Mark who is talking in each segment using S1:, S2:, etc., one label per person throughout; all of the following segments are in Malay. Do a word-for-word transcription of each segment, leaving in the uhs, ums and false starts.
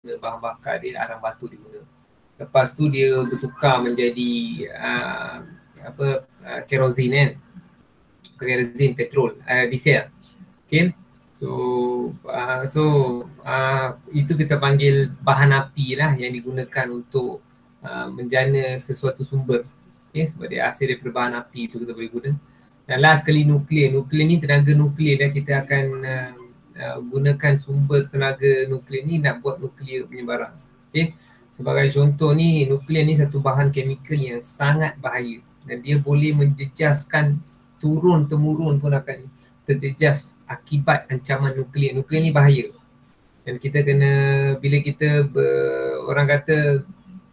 S1: bahan bakar dia, arang batu dia guna. Lepas tu dia bertukar menjadi uh, apa uh, kerosin kan, kerosin, petrol, uh, diesel. Okay, so uh, so uh, itu kita panggil bahan api lah yang digunakan untuk uh, menjana sesuatu sumber. Okay, sebab dia hasil daripada bahan api itu kita boleh guna. Dan last sekali nuklear. Nuklear ni tenaga nuklear dan kita akan uh, uh, gunakan sumber tenaga nuklear ni nak buat nuklear punya barang. Okay, sebagai contoh ni, nuklear ni satu bahan chemical yang sangat bahaya dan dia boleh menjejaskan turun temurun pun akan terjejas akibat ancaman nuklear. Nuklear ni bahaya dan kita kena, bila kita ber, orang kata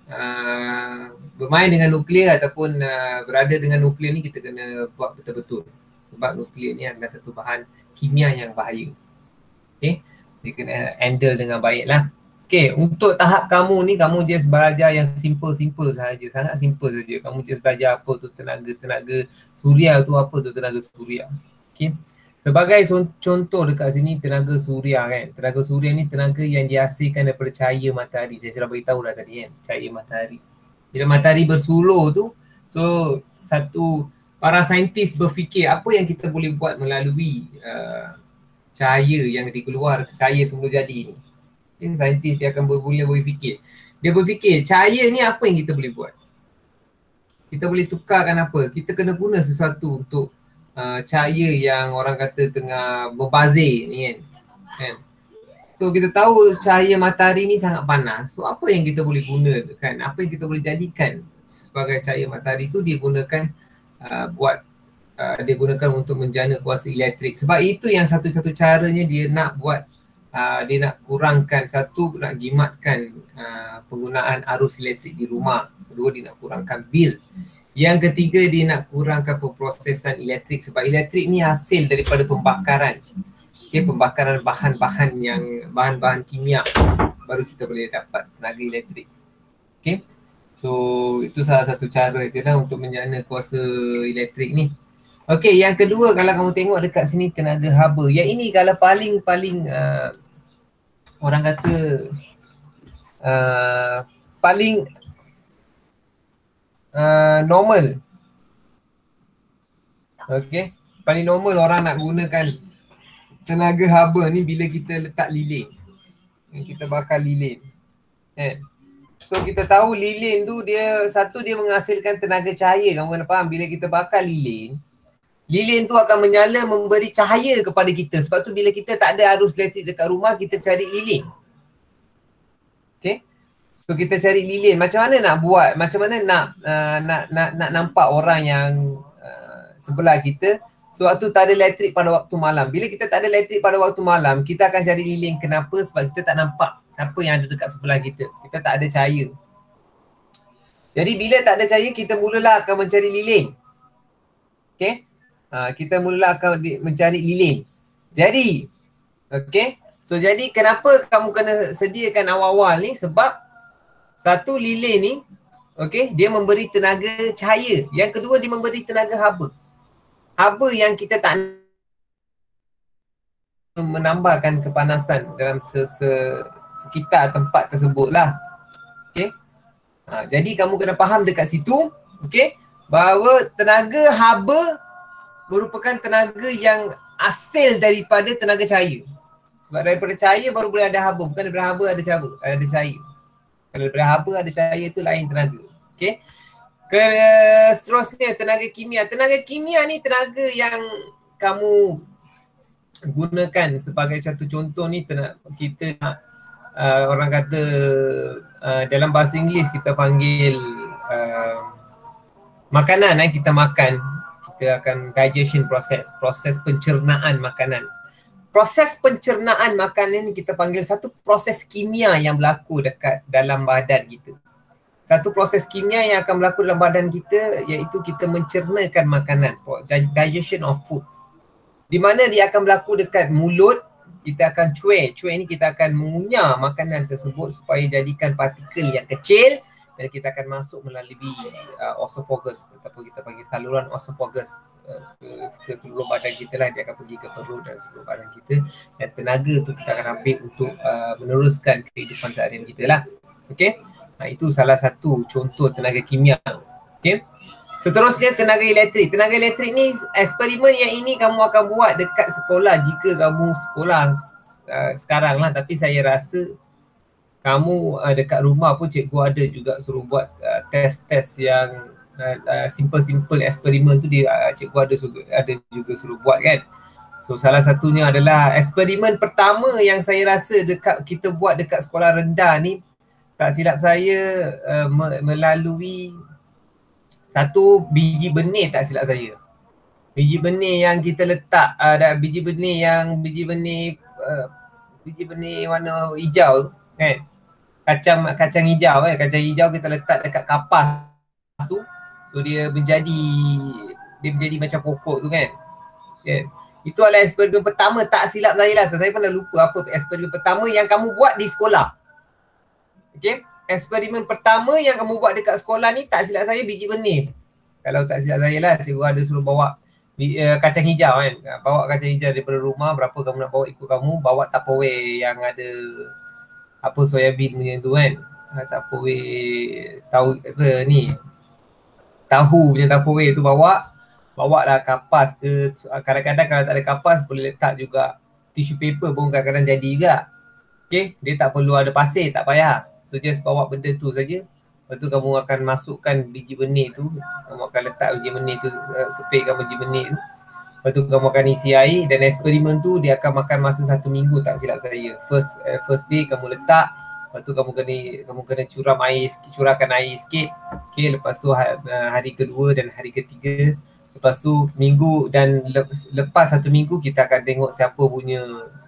S1: uh, bermain dengan nuklear ataupun uh, berada dengan nuklear ni, kita kena buat betul-betul sebab nuklear ni adalah satu bahan kimia yang bahaya. Okay, dia kena handle dengan baik lah. Okay, untuk tahap kamu ni, kamu just belajar yang simple-simple sahaja, sangat simple saja. Kamu just belajar apa tu tenaga-tenaga suria tu, apa tu tenaga suria. Okay, sebagai contoh dekat sini tenaga suria kan, tenaga suria ni tenaga yang dihasilkan daripada cahaya matahari. Saya sudah beritahu dah tadi kan, cahaya matahari. Bila matahari bersuluh tu, so satu, para saintis berfikir apa yang kita boleh buat melalui uh, cahaya yang dikeluar, cahaya semula jadi ni. Okay, saintis dia akan bermula berfikir. Dia berfikir cahaya ni apa yang kita boleh buat? Kita boleh tukarkan apa? Kita kena guna sesuatu untuk uh, cahaya yang orang kata tengah berbazir ni kan. kan? So kita tahu cahaya matahari ni sangat panas. So apa yang kita boleh guna kan? Apa yang kita boleh jadikan sebagai cahaya matahari tu dia gunakan uh, buat uh, dia gunakan untuk menjana kuasa elektrik. Sebab itu yang satu-satu caranya dia nak buat uh, dia nak kurangkan, satu nak jimatkan uh, penggunaan arus elektrik di rumah. Kedua dia nak kurangkan bil. Yang ketiga dia nak kurangkan pemprosesan elektrik sebab elektrik ni hasil daripada pembakaran. Okay, pembakaran bahan-bahan yang bahan-bahan kimia baru kita boleh dapat tenaga elektrik. Okay, so itu salah satu cara itu lah untuk menjana kuasa elektrik ni. Okay, yang kedua kalau kamu tengok dekat sini tenaga haba. Yang ini kalau paling-paling uh, orang kata uh, paling uh, normal. Okay, paling normal orang nak gunakan tenaga haba ni bila kita letak lilin. Kita bakar lilin. Kan? So kita tahu lilin tu dia, satu dia menghasilkan tenaga cahaya. Kamu kena faham bila kita bakar lilin, lilin tu akan menyala memberi cahaya kepada kita. Sebab tu bila kita tak ada arus elektrik dekat rumah, kita cari lilin. Okay. So kita cari lilin. Macam mana nak buat? Macam mana nak uh, nak, nak nak nampak orang yang uh, sebelah kita sewaktu tak ada elektrik pada waktu malam. Bila kita tak ada elektrik pada waktu malam, kita akan cari lilin. Kenapa? Sebab kita tak nampak siapa yang ada dekat sebelah kita. Kita tak ada cahaya. Jadi bila tak ada cahaya, kita mulalah akan mencari lilin. Okay. Ha, kita mulalah akan di, mencari lilin. Jadi, okay. So jadi kenapa kamu kena sediakan awal-awal ni? Sebab satu, lilin ni, okay, dia memberi tenaga cahaya. Yang kedua, dia memberi tenaga haba. Haba yang kita tak menambahkan kepanasan dalam se-se- sekitar tempat tersebut lah. Okay. Ha, jadi kamu kena faham dekat situ, okay, bahawa tenaga haba merupakan tenaga yang hasil daripada tenaga cahaya. Sebab daripada cahaya baru boleh ada haba. Bukan daripada haba ada cahaya. Ada cahaya. Kalau daripada haba ada cahaya tu lain tenaga. Okay. Ke seterusnya tenaga kimia. Tenaga kimia ni tenaga yang kamu gunakan sebagai satu contoh ni, tenaga, kita nak uh, orang kata uh, dalam bahasa Inggeris kita panggil uh, makanan eh, kita makan, kita akan digestion process, proses pencernaan makanan. Proses pencernaan makanan ni kita panggil satu proses kimia yang berlaku dekat dalam badan kita. Satu proses kimia yang akan berlaku dalam badan kita iaitu kita mencernakan makanan, digestion of food. Di mana dia akan berlaku dekat mulut, kita akan cuek. Cuek ni kita akan mengunyah makanan tersebut supaya jadikan partikel yang kecil. dan kita akan masuk melalui uh, esophagus ataupun kita panggil saluran esophagus uh, ke, ke seluruh badan kita lah. Dia akan pergi ke perut dan seluruh badan kita, dan tenaga tu kita akan ambil untuk uh, meneruskan kehidupan seharian kita lah. Okay, nah, itu salah satu contoh tenaga kimia. Okay, seterusnya tenaga elektrik. Tenaga elektrik ni eksperimen yang ini kamu akan buat dekat sekolah jika kamu sekolah uh, sekarang lah. Tapi saya rasa kamu uh, dekat rumah pun cikgu ada juga suruh buat uh, test-test yang uh, uh, simple-simple eksperimen tu dia uh, cikgu ada suruh, ada juga suruh buat kan. So salah satunya adalah eksperimen pertama yang saya rasa dekat kita buat dekat sekolah rendah ni, tak silap saya uh, me- melalui satu biji benih, tak silap saya. Biji benih yang kita letak ada uh, biji benih yang biji benih uh, biji benih warna hijau tu kan. Kacang kacang hijau eh, kacang hijau kita letak dekat kapas tu. So dia menjadi dia menjadi macam pokok tu kan. Okay. Itu adalah eksperimen pertama, tak silap saya lah. Sebab saya pernah lupa apa eksperimen pertama yang kamu buat di sekolah. Okay. Eksperimen pertama yang kamu buat dekat sekolah ni, tak silap saya biji benih. Kalau tak silap saya lah, cikgu ada suruh bawa uh, kacang hijau kan. Bawa kacang hijau daripada rumah, berapa kamu nak bawa ikut kamu. Bawa Tupperware yang ada apa soybean punya tu kan. Tupperware tahu apa ni, tahu punya Tupperware tu bawa. Bawa lah kapas ke, kadang-kadang kalau tak ada kapas boleh letak juga tissue paper pun kadang-kadang jadi juga. Okay, dia tak perlu ada pasir, tak payah. So just bawa benda tu saja. Lepas tu kamu akan masukkan biji benih tu, kamu akan letak biji benih tu, uh, sepitkan biji benih tu. Lepas tu kamu akan isi air, dan eksperimen tu dia akan makan masa satu minggu tak silap saya. First uh, first day kamu letak, lepas tu kamu kena kamu kena curam air, curahkan air sikit. Okay, lepas tu uh, hari kedua dan hari ketiga, lepas tu minggu, dan lepas satu minggu kita akan tengok siapa punya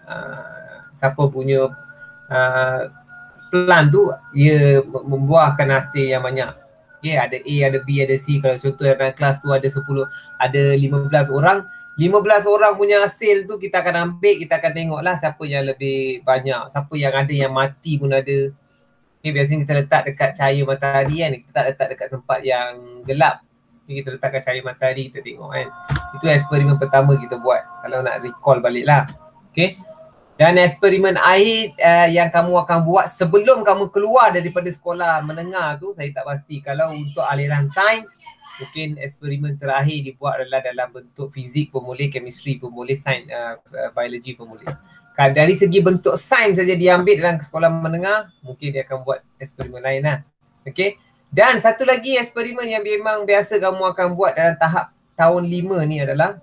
S1: uh, siapa punya uh, plant tu ia membuahkan hasil yang banyak. Okay, ada A, ada B, ada C. Kalau contoh dalam kelas tu ada sepuluh, ada lima belas orang, lima belas orang punya hasil tu kita akan ambil, kita akan tengoklah siapa yang lebih banyak, siapa yang ada yang mati pun ada. Okay, biasanya kita letak dekat cahaya matahari kan, kita tak letak dekat tempat yang gelap. Okay, kita letakkan cahaya matahari, kita tengok kan. Itu eksperimen pertama kita buat, kalau nak recall balik lah. Okay. Dan eksperimen akhir uh, yang kamu akan buat sebelum kamu keluar daripada sekolah menengah tu, saya tak pasti. Kalau untuk aliran sains, mungkin eksperimen terakhir dibuat adalah dalam bentuk fizik pun boleh, chemistry pun boleh, sains, uh, biologi pun boleh. Dari segi bentuk sains saja diambil dalam sekolah menengah, mungkin dia akan buat eksperimen lain lah. Okay. Dan satu lagi eksperimen yang memang biasa kamu akan buat dalam tahap tahun lima ni adalah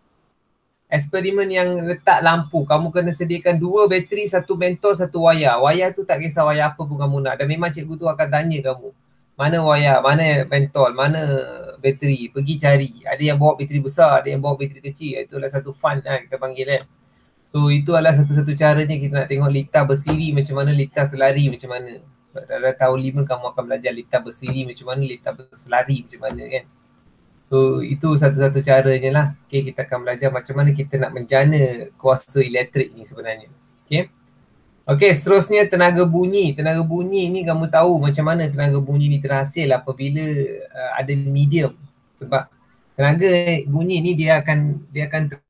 S1: eksperimen yang letak lampu. Kamu kena sediakan dua bateri, satu mentol, satu wayar. Wayar tu tak kisah wayar apa pun kamu nak. Dan memang cikgu tu akan tanya kamu, mana wayar, mana mentol, mana bateri. Pergi cari. Ada yang bawa bateri besar, ada yang bawa bateri kecil. Itulah satu fun lah kita panggil kan. So itu adalah satu-satu caranya kita nak tengok litar bersiri macam mana, litar selari macam mana. Dalam tahun lima kamu akan belajar litar bersiri macam mana, litar berselari macam mana kan. So itu satu-satu caranya lah. Okay, kita akan belajar macam mana kita nak menjana kuasa elektrik ni sebenarnya. Okay. Okay, seterusnya tenaga bunyi. Tenaga bunyi ni kamu tahu macam mana tenaga bunyi ni terhasil apabila uh, ada medium. Sebab tenaga bunyi ni dia akan dia akan ter-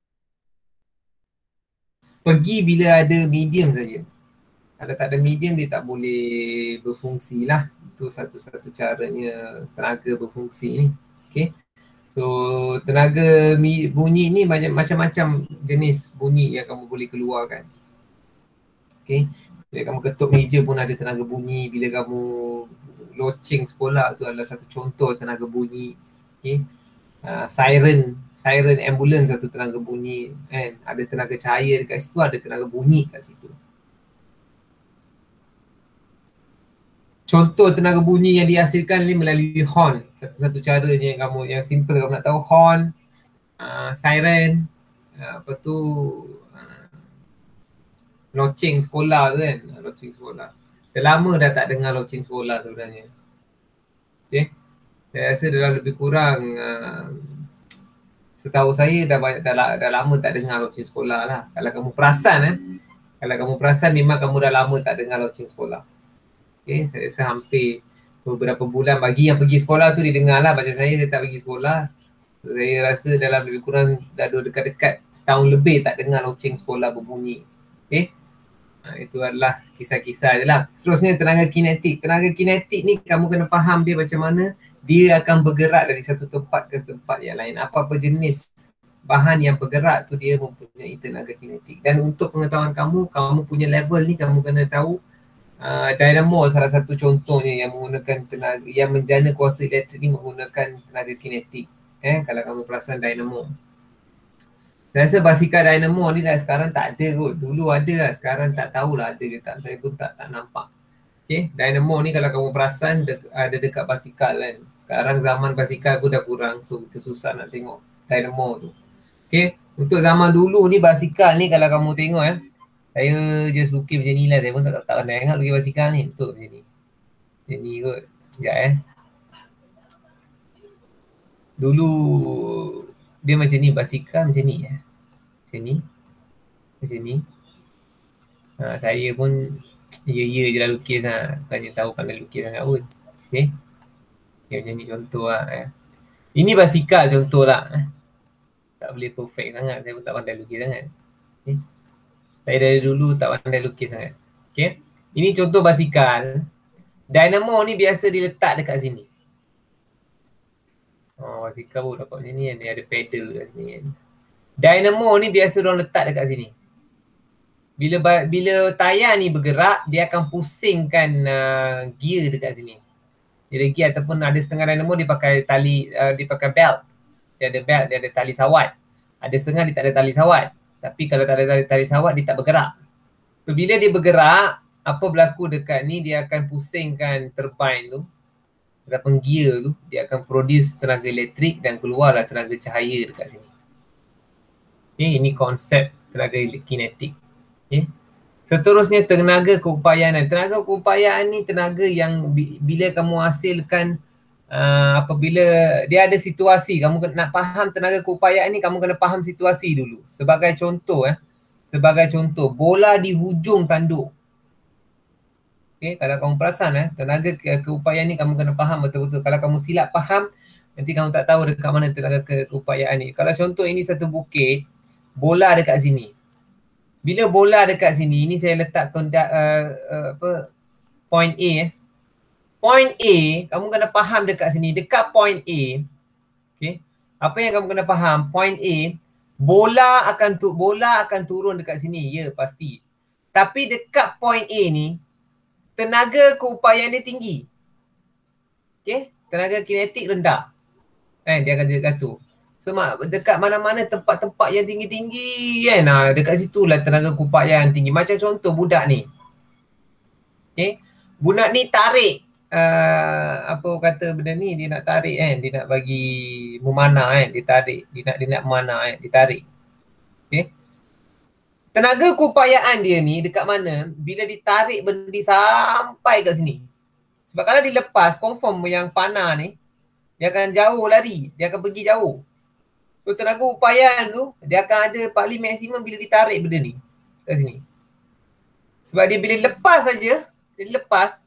S1: pergi bila ada medium saja. Kalau tak ada medium dia tak boleh berfungsi lah. Itu satu-satu caranya tenaga berfungsi ni. Okay. So tenaga bunyi ni macam-macam jenis bunyi yang kamu boleh keluarkan. Okay. Bila kamu ketuk meja pun ada tenaga bunyi. Bila kamu loceng sekolah tu adalah satu contoh tenaga bunyi. Okay. Uh, siren, siren ambulans satu tenaga bunyi kan. Ada tenaga cahaya dekat situ, ada tenaga bunyi kat situ. Contoh tenaga bunyi yang dihasilkan ni melalui horn. Satu-satu caranya yang kamu, yang simple kamu nak tahu, horn, uh, siren, uh, apa tu, uh, loceng sekolah tu kan, loceng sekolah. Dah lama dah tak dengar loceng sekolah sebenarnya. Okay. Saya rasa dah lebih kurang, uh, setahu saya dah, banyak, dah, dah lama tak dengar loceng sekolah lah. Kalau kamu perasan eh, kalau kamu perasan memang kamu dah lama tak dengar loceng sekolah. Okay, saya rasa hampir beberapa bulan. Bagi yang pergi sekolah tu dia dengar lah. Macam saya, saya tak pergi sekolah. Saya rasa dalam lebih kurang dah dekat-dekat setahun lebih tak dengar loceng sekolah berbunyi. Okay. Ha, itu adalah kisah-kisah je lah. Seterusnya tenaga kinetik. Tenaga kinetik ni kamu kena faham dia macam mana dia akan bergerak dari satu tempat ke tempat yang lain. Apa-apa jenis bahan yang bergerak tu dia mempunyai tenaga kinetik. Dan untuk pengetahuan kamu, kamu punya level ni kamu kena tahu uh, dynamo salah satu contohnya yang menggunakan tenaga, yang menjana kuasa elektrik ni menggunakan tenaga kinetik. Eh, kalau kamu perasan dynamo. Saya rasa basikal dynamo ni dah sekarang tak ada kot. Dulu ada lah, sekarang tak tahulah ada ke tak. Saya pun tak tak nampak. Okay, dynamo ni kalau kamu perasan de- ada dekat basikal kan. Sekarang zaman basikal pun dah kurang, so kita susah nak tengok dynamo tu. Okay, untuk zaman dulu ni basikal ni kalau kamu tengok eh, saya just lukis macam ni lah. Saya pun tak, tak pandai ingat lukis basikal ni. Betul macam ni. Macam ni kot. Sekejap eh. Dulu dia macam ni, basikal macam ni eh. Macam ni. Macam ni. Ha, saya pun ya-ya je lah lukis lah. Bukannya tahu pandai lukis sangat pun. Okay. Okay, macam ni contoh lah eh. Ini basikal contoh lah eh. Tak boleh perfect sangat. Saya pun tak pandai lukis sangat. Okay. Saya dari dulu tak pandai lukis sangat. Okay. Ini contoh basikal. Dynamo ni biasa diletak dekat sini. Oh, basikal pun dapat macam ni kan. Dia ada pedal dekat sini kan. Dynamo ni biasa diorang letak dekat sini. Bila bila tayar ni bergerak, dia akan pusingkan uh, gear dekat sini. Dia ada gear ataupun ada setengah dynamo dia pakai tali, uh, dia pakai belt. Dia ada belt, dia ada tali sawat. Ada setengah dia tak ada tali sawat. Tapi kalau tak ada tali, tali sawat, dia tak bergerak. So, bila dia bergerak, apa berlaku dekat ni, dia akan pusingkan turbine tu. Ataupun gear tu, dia akan produce tenaga elektrik dan keluarlah tenaga cahaya dekat sini. Okay, ini konsep tenaga kinetik. Okay. Seterusnya tenaga keupayaan. Tenaga keupayaan ni tenaga yang bila kamu hasilkan uh, apabila dia ada situasi, kamu nak faham tenaga keupayaan ni, kamu kena faham situasi dulu. Sebagai contoh eh, sebagai contoh bola di hujung tanduk. Okay, kalau kamu perasan eh, tenaga ke- keupayaan ni kamu kena faham betul-betul. Kalau kamu silap faham, nanti kamu tak tahu dekat mana tenaga ke- keupayaan ni. Kalau contoh ini satu bukit, bola dekat sini. Bila bola dekat sini, ini saya letak kontak uh, uh, apa point A eh. Point A, kamu kena faham dekat sini, dekat point A. Okay. Apa yang kamu kena faham? Point A, bola akan tu bola akan turun dekat sini. Ya, pasti. Tapi dekat point A ni, tenaga keupayaan dia tinggi. Okay. Tenaga kinetik rendah. Kan, dia akan jatuh. So dekat mana-mana tempat-tempat yang tinggi-tinggi kan, nah, dekat situ lah tenaga keupayaan tinggi. Macam contoh budak ni. Okay. Budak ni tarik. Uh, apa kata benda ni, dia nak tarik kan. Dia nak bagi memanah kan. Dia tarik. Dia nak, dia nak memanah kan. Dia tarik. Okay. Tenaga keupayaan dia ni dekat mana, bila ditarik benda sampai kat sini. Sebab kalau dilepas, confirm yang panah ni, dia akan jauh lari. Dia akan pergi jauh. So tenaga upayaan tu, dia akan ada paling maksimum bila ditarik benda ni. Kat sini. Sebab dia bila lepas saja, dia lepas,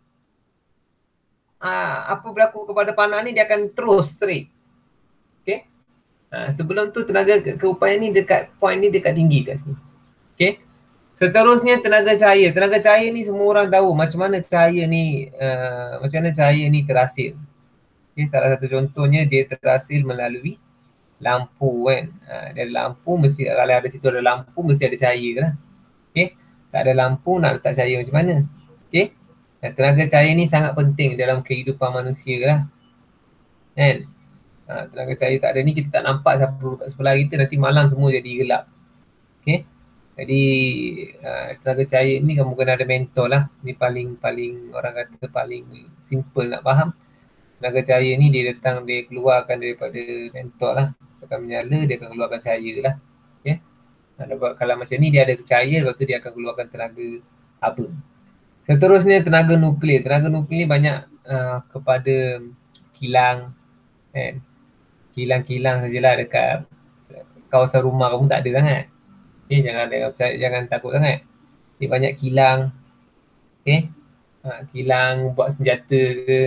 S1: aa, apa berlaku kepada panah ni, dia akan terus straight. Okay. Ha, sebelum tu tenaga ke- keupayaan ni dekat point ni dekat tinggi kat sini. Okay. Seterusnya tenaga cahaya. Tenaga cahaya ni semua orang tahu macam mana cahaya ni, uh, macam mana cahaya ni terhasil. Okay. Salah satu contohnya dia terhasil melalui lampu kan. Ha, dia ada lampu, mesti kalau ada situ ada lampu, mesti ada cahaya lah. Okay. Tak ada lampu, nak letak cahaya macam mana? Okay. Dan tenaga cahaya ni sangat penting dalam kehidupan manusia lah. Kan? Ha, tenaga cahaya tak ada ni, kita tak nampak siapa duduk kat sebelah kita, nanti malam semua jadi gelap. Okay. Jadi uh, tenaga cahaya ni kamu kena ada mentor lah. Ni paling-paling orang kata paling simple nak faham. Tenaga cahaya ni dia datang, dia keluarkan daripada mentor lah. Dia akan menyala, dia akan keluarkan cahaya lah. Okay. Kalau macam ni dia ada cahaya, lepas tu dia akan keluarkan tenaga apa. Seterusnya tenaga nuklear. Tenaga nuklear ni banyak uh, kepada kilang. Kan? Kilang-kilang sajalah dekat kawasan rumah kamu tak ada sangat. Okay, jangan jangan takut sangat. Dia banyak kilang. Okay. Ha, kilang buat senjata ke.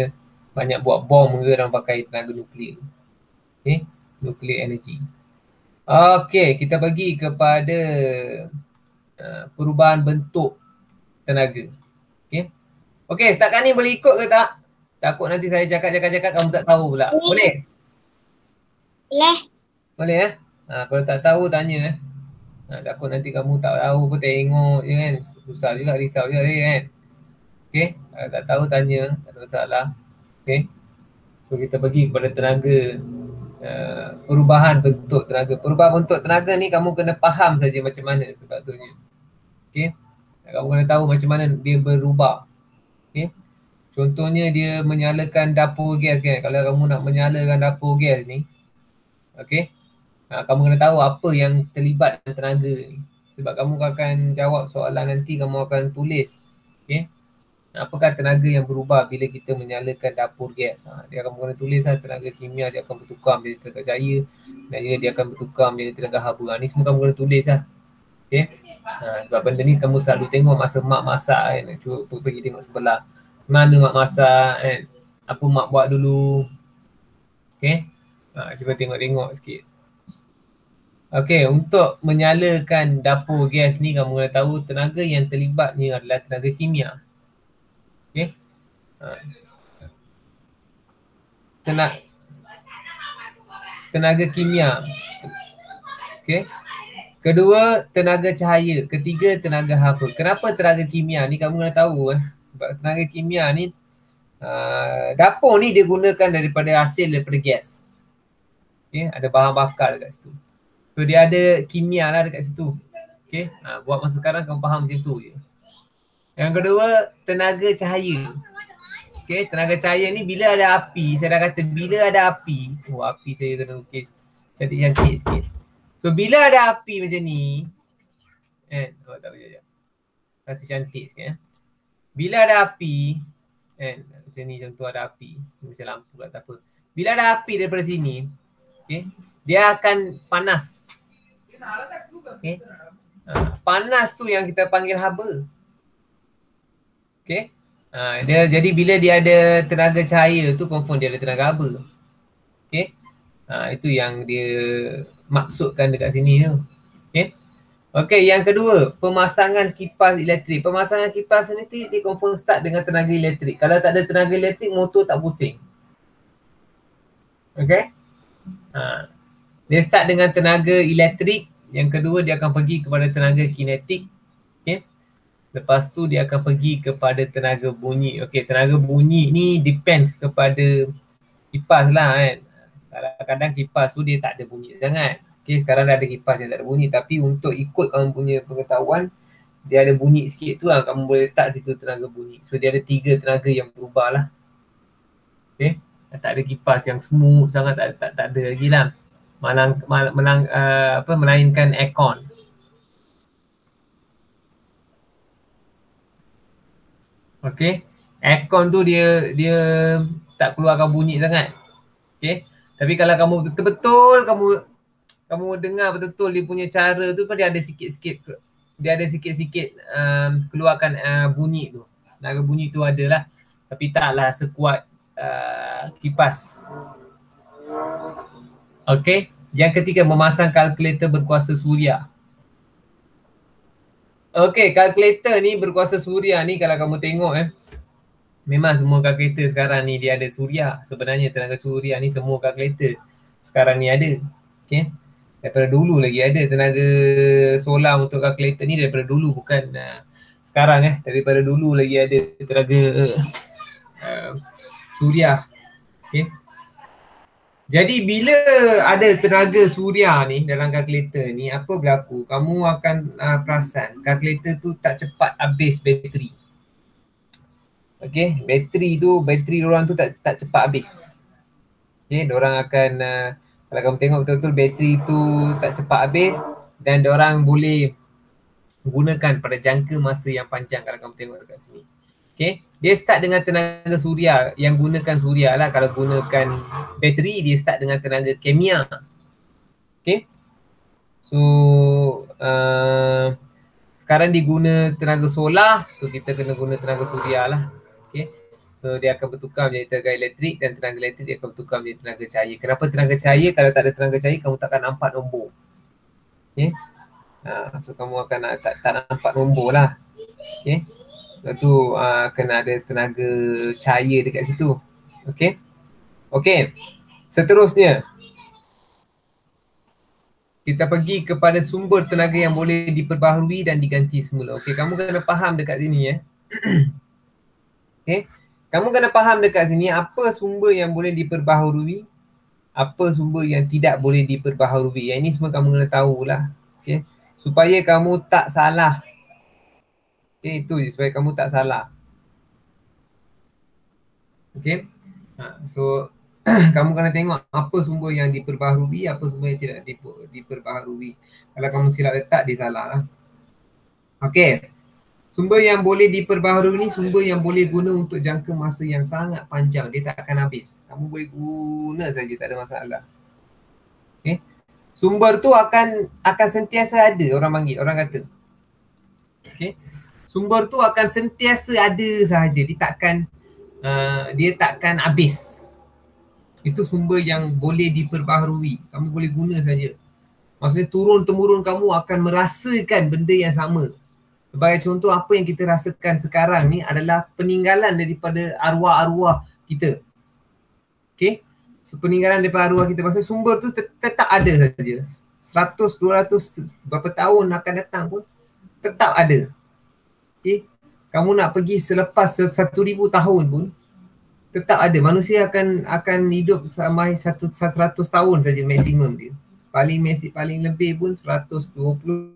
S1: banyak buat bom ke orang pakai tenaga nuklear. Okay, nuclear energy. Okay, kita pergi kepada uh, perubahan bentuk tenaga. Okay, okay, setakat ni boleh ikut ke tak? Takut nanti saya cakap-cakap-cakap kamu tak tahu pula. Boleh?
S2: Boleh.
S1: Boleh eh? Ha, kalau tak tahu tanya eh. Ha, takut nanti kamu tak tahu pun tengok je kan. Susah juga, risau juga eh, kan. Okay, kalau tak tahu tanya, tak ada masalah. Okay, so kita pergi kepada tenaga, uh, perubahan bentuk tenaga. Perubahan bentuk tenaga ni kamu kena faham saja macam mana sebetulnya. Okay, kamu kena tahu macam mana dia berubah. Okay, contohnya dia menyalakan dapur gas kan. Kalau kamu nak menyalakan dapur gas ni, okay, ha, kamu kena tahu apa yang terlibat dengan tenaga ni. Sebab kamu akan jawab soalan nanti, kamu akan tulis. Okay, apakah tenaga yang berubah bila kita menyalakan dapur gas? Ha, dia akan kena tulis lah, tenaga kimia dia akan bertukar menjadi tenaga cahaya, dan juga dia akan bertukar menjadi tenaga haba. Ha, ni semua kamu kena tulis lah. Okay, ha, sebab benda ni kamu selalu tengok masa mak masak kan. Cuba pergi tengok sebelah. Mana mak masak kan? Apa mak buat dulu? Okay, ha, cuba tengok-tengok sikit. Okay, untuk menyalakan dapur gas ni kamu kena tahu tenaga yang terlibat ni adalah tenaga kimia. Okay, ha. Tenaga, tenaga kimia. Okay, kedua tenaga cahaya, ketiga tenaga haba. Kenapa tenaga kimia ni kamu kena tahu eh? Sebab tenaga kimia ni uh, dapur ni dia gunakan daripada hasil daripada gas. Okay, ada bahan bakar dekat situ. So dia ada kimia lah dekat situ. Okay, ha, buat masa sekarang kamu faham macam tu je. Yang kedua, tenaga cahaya. Okay, tenaga cahaya ni bila ada api, saya dah kata bila ada api, oh api saya kena lukis cantik-cantik sikit. So bila ada api macam ni, eh, oh tak boleh sekejap. Kasih cantik sikit eh. Bila ada api, eh, macam ni contoh ada api, macam lampu lah tak apa. Bila ada api daripada sini, okay, dia akan panas. Okay, ha, panas tu yang kita panggil haba. Okay, ha, dia, jadi bila dia ada tenaga cahaya tu confirm dia ada tenaga haba. Okay, ha, itu yang dia maksudkan dekat sini tu. Okay, okay, yang kedua, pemasangan kipas elektrik. Pemasangan kipas elektrik dia confirm start dengan tenaga elektrik. Kalau tak ada tenaga elektrik, motor tak pusing. Okay, ha, dia start dengan tenaga elektrik. Yang kedua dia akan pergi kepada tenaga kinetik. Okay, lepas tu dia akan pergi kepada tenaga bunyi. Okay, tenaga bunyi ni depends kepada kipas lah kan. Kadang-kadang kipas tu dia tak ada bunyi sangat. Okay, sekarang dah ada kipas yang tak ada bunyi. Tapi untuk ikut kamu punya pengetahuan, dia ada bunyi sikit tu lah. Kamu boleh letak situ tenaga bunyi. So dia ada tiga tenaga yang berubah lah. Okay, tak ada kipas yang smooth sangat, tak, tak, tak ada lagi lah. Malang, malang, malang, uh, apa, melainkan aircon. Okay, aircon tu dia dia tak keluarkan bunyi sangat. Okay, tapi kalau kamu betul-betul kamu kamu dengar betul-betul dia punya cara tu pun dia ada sikit-sikit, dia ada sikit-sikit um, keluarkan uh, bunyi tu. Tenaga bunyi tu adalah, tapi taklah sekuat uh, kipas. Okay, yang ketiga, memasang kalkulator berkuasa suria. Okay, kalkulator ni berkuasa suria ni kalau kamu tengok eh, memang semua kalkulator sekarang ni dia ada suria. Sebenarnya tenaga suria ni semua kalkulator sekarang ni ada. Okay, daripada dulu lagi ada tenaga solar untuk kalkulator ni, daripada dulu, bukan uh, sekarang eh. Daripada dulu lagi ada tenaga uh, uh, suria. Okay, jadi bila ada tenaga suria ni dalam kalkulator ni, apa berlaku? Kamu akan uh, perasan kalkulator tu tak cepat habis bateri. Okay, bateri tu, bateri diorang tu tak, tak cepat habis. Okay, diorang akan, uh, kalau kamu tengok betul-betul bateri tu tak cepat habis, dan diorang boleh gunakan pada jangka masa yang panjang kalau kamu tengok dekat sini. Okay, dia start dengan tenaga suria, yang gunakan suria lah. Kalau gunakan bateri, dia start dengan tenaga kimia. Okay, so uh, sekarang diguna tenaga solar, so kita kena guna tenaga suria lah. Okay, So dia akan bertukar menjadi tenaga elektrik dan tenaga elektrik dia akan bertukar menjadi tenaga cahaya. Kenapa tenaga cahaya? Kalau tak ada tenaga cahaya kamu takkan nampak nombor. Okay. Ha, so kamu akan tak, tak nampak nombor lah. Okay. Lepas tu uh, kena ada tenaga cahaya dekat situ. Okay. Okay. Seterusnya. Kita pergi kepada sumber tenaga yang boleh diperbaharui dan diganti semula. Okay. Kamu kena faham dekat sini ya. Okay. Kamu kena faham dekat sini apa sumber yang boleh diperbaharui, apa sumber yang tidak boleh diperbaharui. Yang ini semua kamu kena tahulah. Okay. Supaya kamu tak salah. Okay, itu je supaya kamu tak salah. Okay. Ha, so, kamu kena tengok apa sumber yang diperbaharui, apa sumber yang tidak diper, diperbaharui. Kalau kamu silap letak, dia salah lah. Okay. Sumber yang boleh diperbaharui ni sumber yang boleh guna untuk jangka masa yang sangat panjang. Dia tak akan habis. Kamu boleh guna saja, tak ada masalah. Okay. Sumber tu akan akan sentiasa ada, orang panggil, orang kata. Okay. Sumber tu akan sentiasa ada sahaja. Dia takkan uh, dia takkan habis. Itu sumber yang boleh diperbaharui. Kamu boleh guna saja. Maksudnya turun-temurun kamu akan merasakan benda yang sama. Sebagai contoh, apa yang kita rasakan sekarang ni adalah peninggalan daripada arwah-arwah kita. Okay. So, peninggalan daripada arwah kita. Maksudnya sumber tu tetap ada saja. seratus, dua ratus, berapa tahun akan datang pun tetap ada. Okay. Kamu nak pergi selepas satu ribu tahun pun tetap ada. Manusia akan akan hidup sampai satu seratus tahun saja maksimum dia. Paling mesej paling lebih pun seratus dua puluh.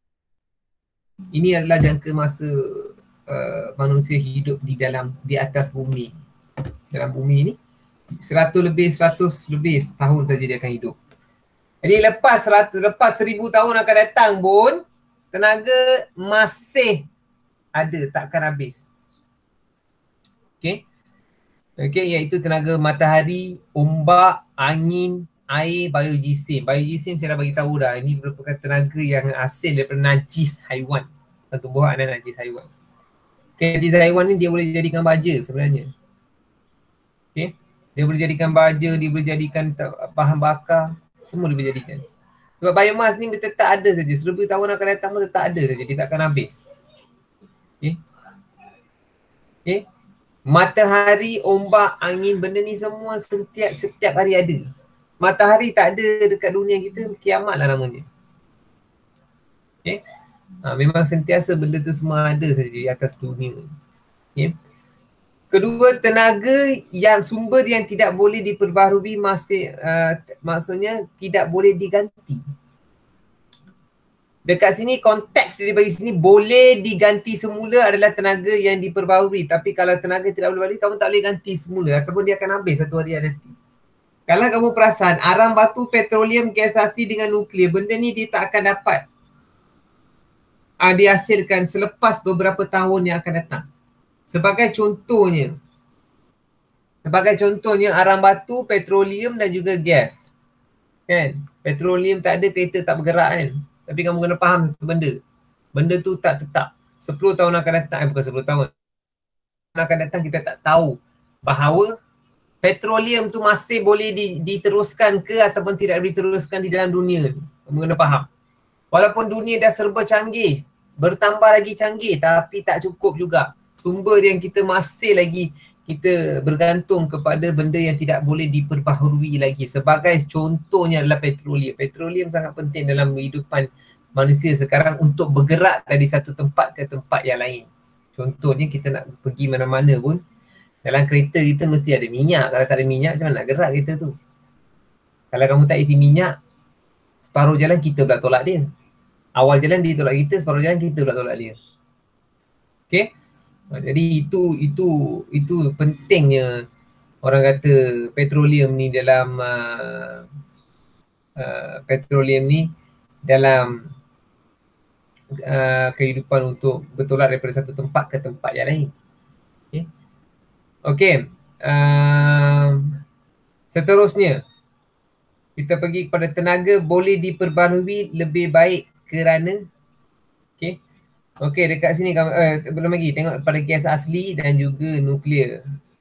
S1: Ini adalah jangka masa uh, manusia hidup di dalam di atas bumi. Dalam bumi ni seratus lebih seratus lebih tahun saja dia akan hidup. Jadi lepas seratus lepas seribu tahun akan datang pun tenaga masih ada, takkan habis. Okey. Okey, iaitu tenaga matahari, ombak, angin, air, biogeosim. Biogeosim saya dah bagi tahu dah. Ini merupakan tenaga yang hasil daripada najis haiwan. Tumbuhan dan najis haiwan. Okey, najis haiwan ni dia boleh jadikan baja sebenarnya. Okey. Dia boleh jadikan baja, dia boleh jadikan bahan bakar. Semua dia boleh jadikan. Sebab biomass ni dia tetap ada saja. Seribu tahun akan datang pun tetap ada saja. Dia takkan habis. Okey. Okey. Matahari, ombak, angin, benda ni semua setiap setiap hari ada. Matahari tak ada dekat dunia kita, kiamat lah namanya. Okay. Ha, memang sentiasa benda tu semua ada saja di atas dunia. Okay. Kedua, tenaga yang sumber yang tidak boleh diperbaharui masih uh, maksudnya tidak boleh diganti. Dekat sini konteks dia bagi sini boleh diganti semula adalah tenaga yang diperbaharui. Tapi kalau tenaga tidak boleh balik, kamu tak boleh ganti semula ataupun dia akan habis satu hari nanti. Kalau kamu perasan, arang batu, petroleum, gas asli dengan nuklear, benda ni dia tak akan dapat uh, dihasilkan selepas beberapa tahun yang akan datang. Sebagai contohnya, sebagai contohnya arang batu, petroleum dan juga gas. Kan? Petroleum tak ada, kereta tak bergerak kan? Tapi kamu kena faham satu benda. Benda tu tak tetap. sepuluh tahun akan datang, eh bukan sepuluh tahun. Akan datang kita tak tahu bahawa petroleum tu masih boleh diteruskan ke ataupun tidak diteruskan di dalam dunia. Kamu kena faham. Walaupun dunia dah serba canggih, bertambah lagi canggih tapi tak cukup juga. Sumber yang kita masih lagi kita bergantung kepada benda yang tidak boleh diperbaharui lagi. Sebagai contohnya adalah petroleum. Petroleum sangat penting dalam kehidupan manusia sekarang untuk bergerak dari satu tempat ke tempat yang lain. Contohnya kita nak pergi mana-mana pun, dalam kereta kita mesti ada minyak. Kalau tak ada minyak, macam mana nak gerak kereta tu? Kalau kamu tak isi minyak, separuh jalan kita pula tolak dia. Awal jalan dia tolak kita, separuh jalan kita pula tolak dia. Okay? Jadi itu itu itu pentingnya orang kata petroleum ni dalam uh, uh, petroleum ni dalam uh, kehidupan untuk bertolak daripada satu tempat ke tempat yang lain. Okay. Okay. Uh, seterusnya kita pergi kepada tenaga boleh diperbaharui lebih baik kerana okay. Okey, dekat sini uh, belum lagi tengok pada gas asli dan juga nuklear.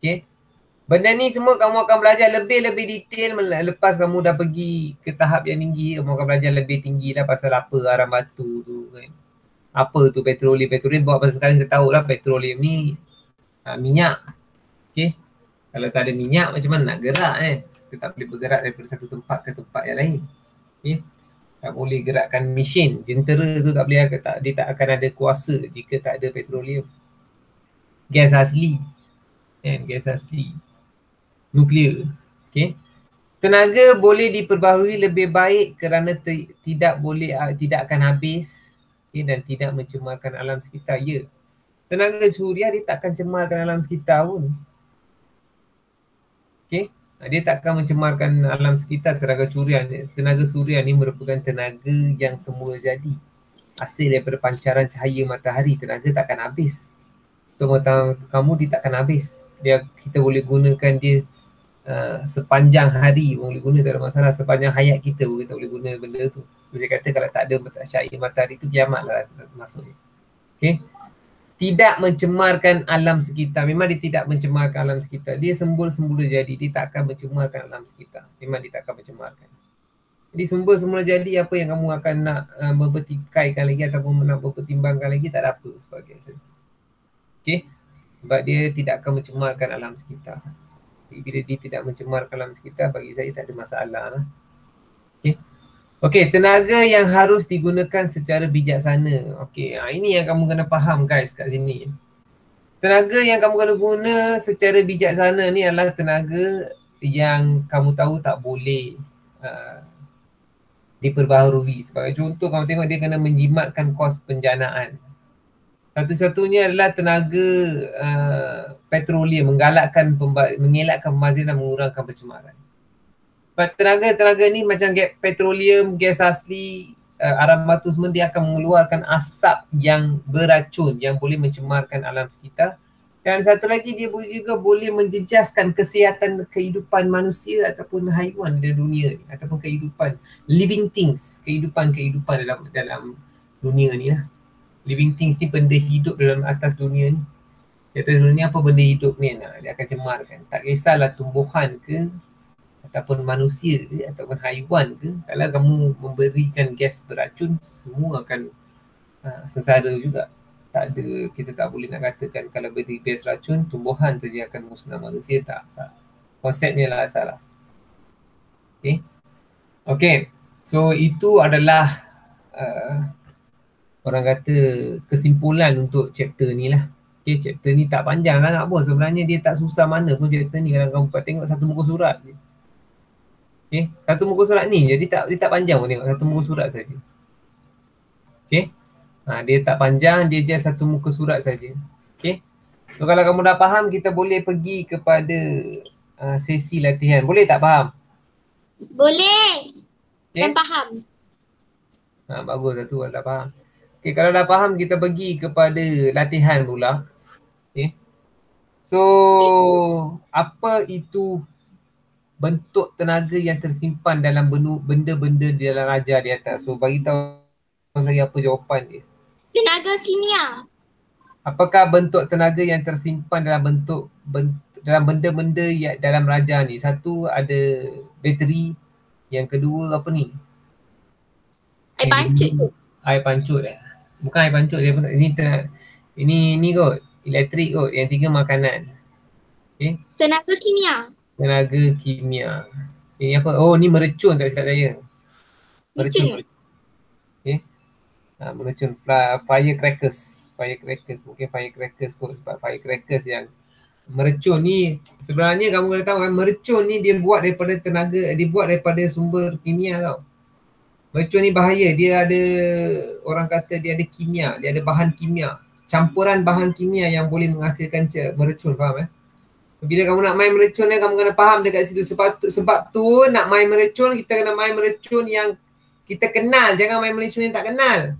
S1: Okay. Benda ni semua kamu akan belajar lebih-lebih detail lepas kamu dah pergi ke tahap yang tinggi. Kamu akan belajar lebih tinggi lah pasal apa arang batu tu kan. Apa tu petroleum. Petroleum buat pasal sekarang kita tahu lah petroleum ni uh, minyak. Okay. Kalau tak ada minyak macam mana nak gerak eh. Kita tak boleh bergerak daripada satu tempat ke tempat yang lain. Okay. Tak boleh gerakkan mesin. Jentera tu tak boleh, tak, dia tak akan ada kuasa jika tak ada petroleum. Gas asli. Kan, gas asli. Nuklear. Okay. Tenaga boleh diperbaharui lebih baik kerana te- tidak boleh uh, tidak akan habis, okay, dan tidak mencemarkan alam sekitar. Ya. Tenaga suria dia tak akan cemarkan alam sekitar pun. Okay. Dia tak akan mencemarkan alam sekitar. Tenaga suria, tenaga suria ni merupakan tenaga yang semula jadi. Hasil daripada pancaran cahaya matahari. Tenaga tak akan habis. Untuk kamu dia tak akan habis. Dia, kita boleh gunakan dia Uh, sepanjang hari boleh guna, tak ada masalah. Sepanjang hayat kita kita boleh guna benda tu. Saya kata kalau tak ada cahaya matahari tu kiamat lah maksudnya. Okay. Tidak mencemarkan alam sekitar. Memang dia tidak mencemarkan alam sekitar. Dia semula-semula jadi. Dia tak akan mencemarkan alam sekitar. Memang dia tak akan mencemarkan. Jadi sumber semula jadi, apa yang kamu akan nak uh, mempertikaikan lagi ataupun nak mempertimbangkan lagi, tak ada apa sebagainya. Okay. Sebab dia tidak akan mencemarkan alam sekitar. Bila dia tidak mencemarkan alam sekitar, bagi saya tak ada masalah lah. Okay. Okay, tenaga yang harus digunakan secara bijaksana. Okay, ha, ini yang kamu kena faham guys kat sini. Tenaga yang kamu kena guna secara bijaksana ni adalah tenaga yang kamu tahu tak boleh uh, diperbaharui. Sebagai contoh, kamu tengok dia kena menjimatkan kos penjanaan. Satu-satunya adalah tenaga uh, petroleum, menggalakkan, mengelakkan pembaziran dan mengurangkan pencemaran. Tenaga-tenaga ni macam gas petroleum, gas asli, uh, arang batu semua, dia akan mengeluarkan asap yang beracun yang boleh mencemarkan alam sekitar. Dan satu lagi, dia juga boleh menjejaskan kesihatan kehidupan manusia ataupun haiwan di dunia ni, ataupun kehidupan living things, kehidupan-kehidupan dalam dalam dunia ni lah. Living things ni benda hidup dalam atas dunia ni. Di atas dunia apa benda hidup ni, nah, dia akan cemarkan. Tak kisahlah tumbuhan ke, ataupun manusia ke, ataupun haiwan ke. Kalau kamu memberikan gas beracun, semua akan uh, sengsara juga. Tak ada, kita tak boleh nak katakan kalau beri gas racun, tumbuhan saja akan musnah, manusia tak. Konsepnya lah salah. Okay. Okay. So itu adalah uh, orang kata kesimpulan untuk chapter ni lah. Okay, chapter ni tak panjang sangat pun. Sebenarnya dia tak susah mana pun chapter ni kalau kamu tengok satu muka surat je. Okay, satu muka surat ni jadi tak, dia tak panjang pun, tengok satu muka surat saja. Okay, ha, dia tak panjang, dia just satu muka surat saja. Okay, so kalau kamu dah faham, kita boleh pergi kepada uh, sesi latihan. Boleh tak faham?
S2: Boleh.
S1: Okay.
S2: Dan faham.
S1: Ha, bagus lah tu, dah faham. Okay, kalau dah faham, kita pergi kepada latihan pula. Okay. So, apa itu bentuk tenaga yang tersimpan dalam benda-benda di dalam raja di atas? So, bagi tahu saya apa jawapan dia.
S2: Tenaga kimia.
S1: Apakah bentuk tenaga yang tersimpan dalam bentuk, bentuk dalam benda-benda yang dalam raja ni? Satu, ada bateri. Yang kedua, apa ni?
S2: Air pancut tu.
S1: Air pancut eh. Bukan air pancut, ini tenaga, ini ni kot, elektrik kot. Yang tiga, makanan. Okay.
S2: Tenaga kimia.
S1: Tenaga kimia. Ini apa? Oh, ni merecun tak cakap saya. Merecun. Okay. Ha, merecun. Firecrackers. Firecrackers. Mungkin firecrackers kot. Sebab firecrackers yang merecun ni, sebenarnya kamu kena tahu kan, merecun ni dia buat daripada tenaga, dia buat daripada sumber kimia tau. Merecun ni bahaya, dia ada, orang kata dia ada kimia, dia ada bahan kimia. Campuran bahan kimia yang boleh menghasilkan merecun, faham eh? Bila kamu nak main merecun ni, kamu kena faham dekat situ. Sebab tu, sebab tu nak main merecun, kita kena main merecun yang kita kenal. Jangan main merecun yang tak kenal.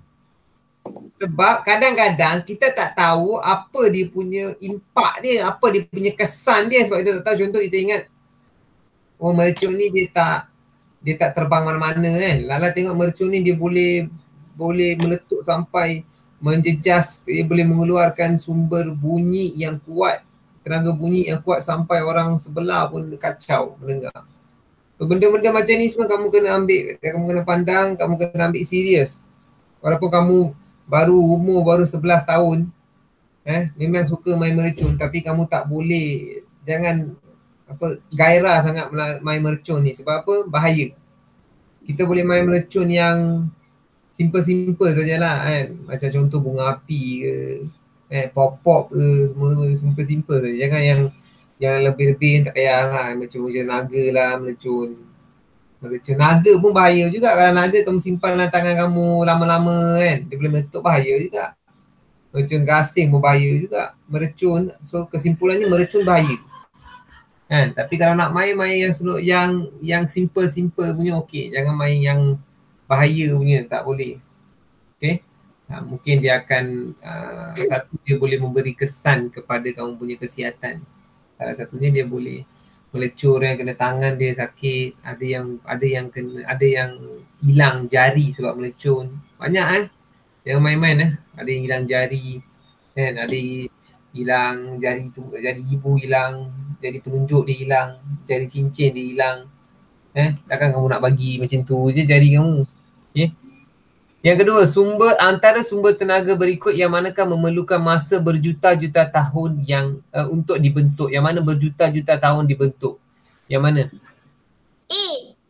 S1: Sebab kadang-kadang kita tak tahu apa dia punya impak dia, apa dia punya kesan dia. Sebab kita tak tahu. Contoh kita ingat, oh merecun ni dia tak, dia tak terbang mana-mana kan. Lala tengok mercun ni dia boleh boleh meletup sampai menjejas, dia boleh mengeluarkan sumber bunyi yang kuat tenaga bunyi yang kuat sampai orang sebelah pun kacau mendengar. Benda-benda macam ni semua kamu kena ambil, kamu kena pandang, kamu kena ambil serius. Walaupun kamu baru umur baru sebelas tahun, eh memang suka main mercun, tapi kamu tak boleh, jangan apa gairah sangat main mercun ni. Sebab apa? Bahaya. Kita boleh main mercun yang simple-simple sajalah kan. Macam contoh bunga api ke, eh pop-pop ke, semua simple-simple saja. Jangan yang yang lebih-lebih tak payahlah, macam macam naga lah melecun. Melecun naga pun bahaya juga. Kalau naga kamu simpan dalam tangan kamu lama-lama kan, dia boleh meletup, bahaya juga. Melecun gasing pun bahaya juga. Merecun, so kesimpulannya merecun bahaya. Kan? Tapi kalau nak main, main yang yang yang simple-simple punya okey. Jangan main yang bahaya punya, tak boleh. Okay. Ha, mungkin dia akan uh, satu, dia boleh memberi kesan kepada kamu punya kesihatan. Salah satunya dia boleh melecur, yang kena tangan dia sakit, ada yang ada yang kena, ada yang hilang jari sebab melecun. Banyak eh. Jangan main-main eh. Ada yang hilang jari kan, ada hilang jari tu, jari ibu hilang, jari telunjuk dia hilang, jari cincin dia hilang. Eh, takkan kamu nak bagi macam tu je jari kamu. Okey. Yang kedua, sumber antara sumber tenaga berikut yang manakah memerlukan masa berjuta-juta tahun yang uh, untuk dibentuk? Yang mana berjuta-juta tahun dibentuk? Yang mana?
S2: A.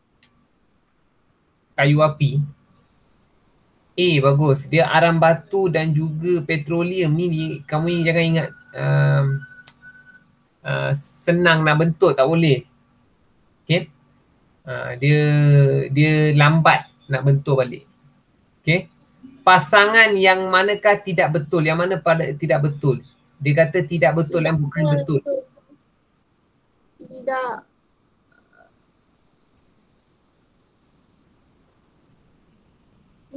S1: Kayu api. A, bagus. Dia arang batu dan juga petroleum ni, kamu ni jangan ingat um, uh, senang nak bentuk, tak boleh. Okay. Uh, dia dia lambat nak bentuk balik. Okay. Pasangan yang manakah tidak betul? Yang mana pada tidak betul? Dia kata tidak betul dan bukan betul.
S2: Tidak. B.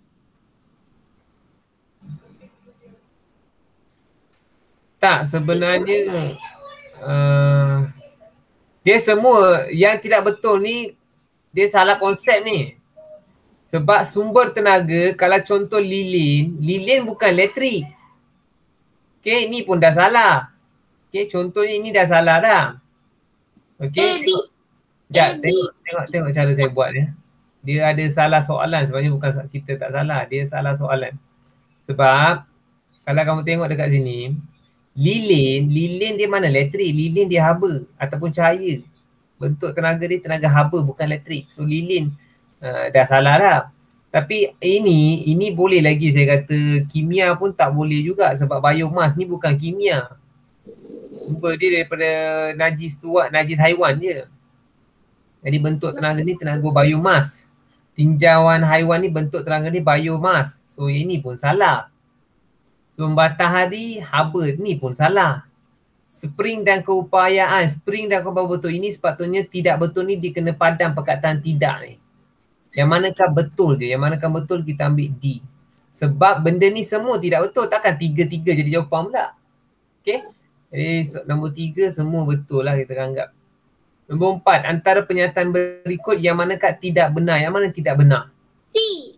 S1: Tak, sebenarnya uh, dia semua yang tidak betul ni, dia salah konsep ni. Sebab sumber tenaga, kalau contoh lilin, lilin bukan elektrik. Okay, ni pun dah salah. Okay, contohnya ini dah salah dah. Okay.
S2: A, B.
S1: Sekejap, tengok, tengok, tengok cara saya buat ya. Dia ada salah soalan, sebenarnya bukan kita tak salah, dia salah soalan. Sebab, kalau kamu tengok dekat sini, lilin, lilin dia mana elektrik, lilin dia haba ataupun cahaya. Bentuk tenaga dia tenaga haba, bukan elektrik. So lilin Uh, dah salah dah. Tapi ini, ini boleh lagi saya kata kimia pun tak boleh juga sebab biomas ni bukan kimia. Sumber dia daripada najis tuak, najis haiwan je. Jadi bentuk tenaga ni tenaga biomas. Tinjauan haiwan ni bentuk tenaga ni biomas. So ini pun salah. So matahari haba ni pun salah. Spring dan keupayaan, spring dan keupayaan betul ini sepatutnya tidak betul ni dia kena padam perkataan tidak ni. Yang manakah betul je, yang manakah betul kita ambil D. Sebab benda ni semua tidak betul, takkan tiga-tiga jadi jawapan pula. Okay. Jadi nombor tiga semua betul lah kita anggap. Nombor empat, antara pernyataan berikut yang manakah tidak benar, yang mana tidak benar?
S2: C.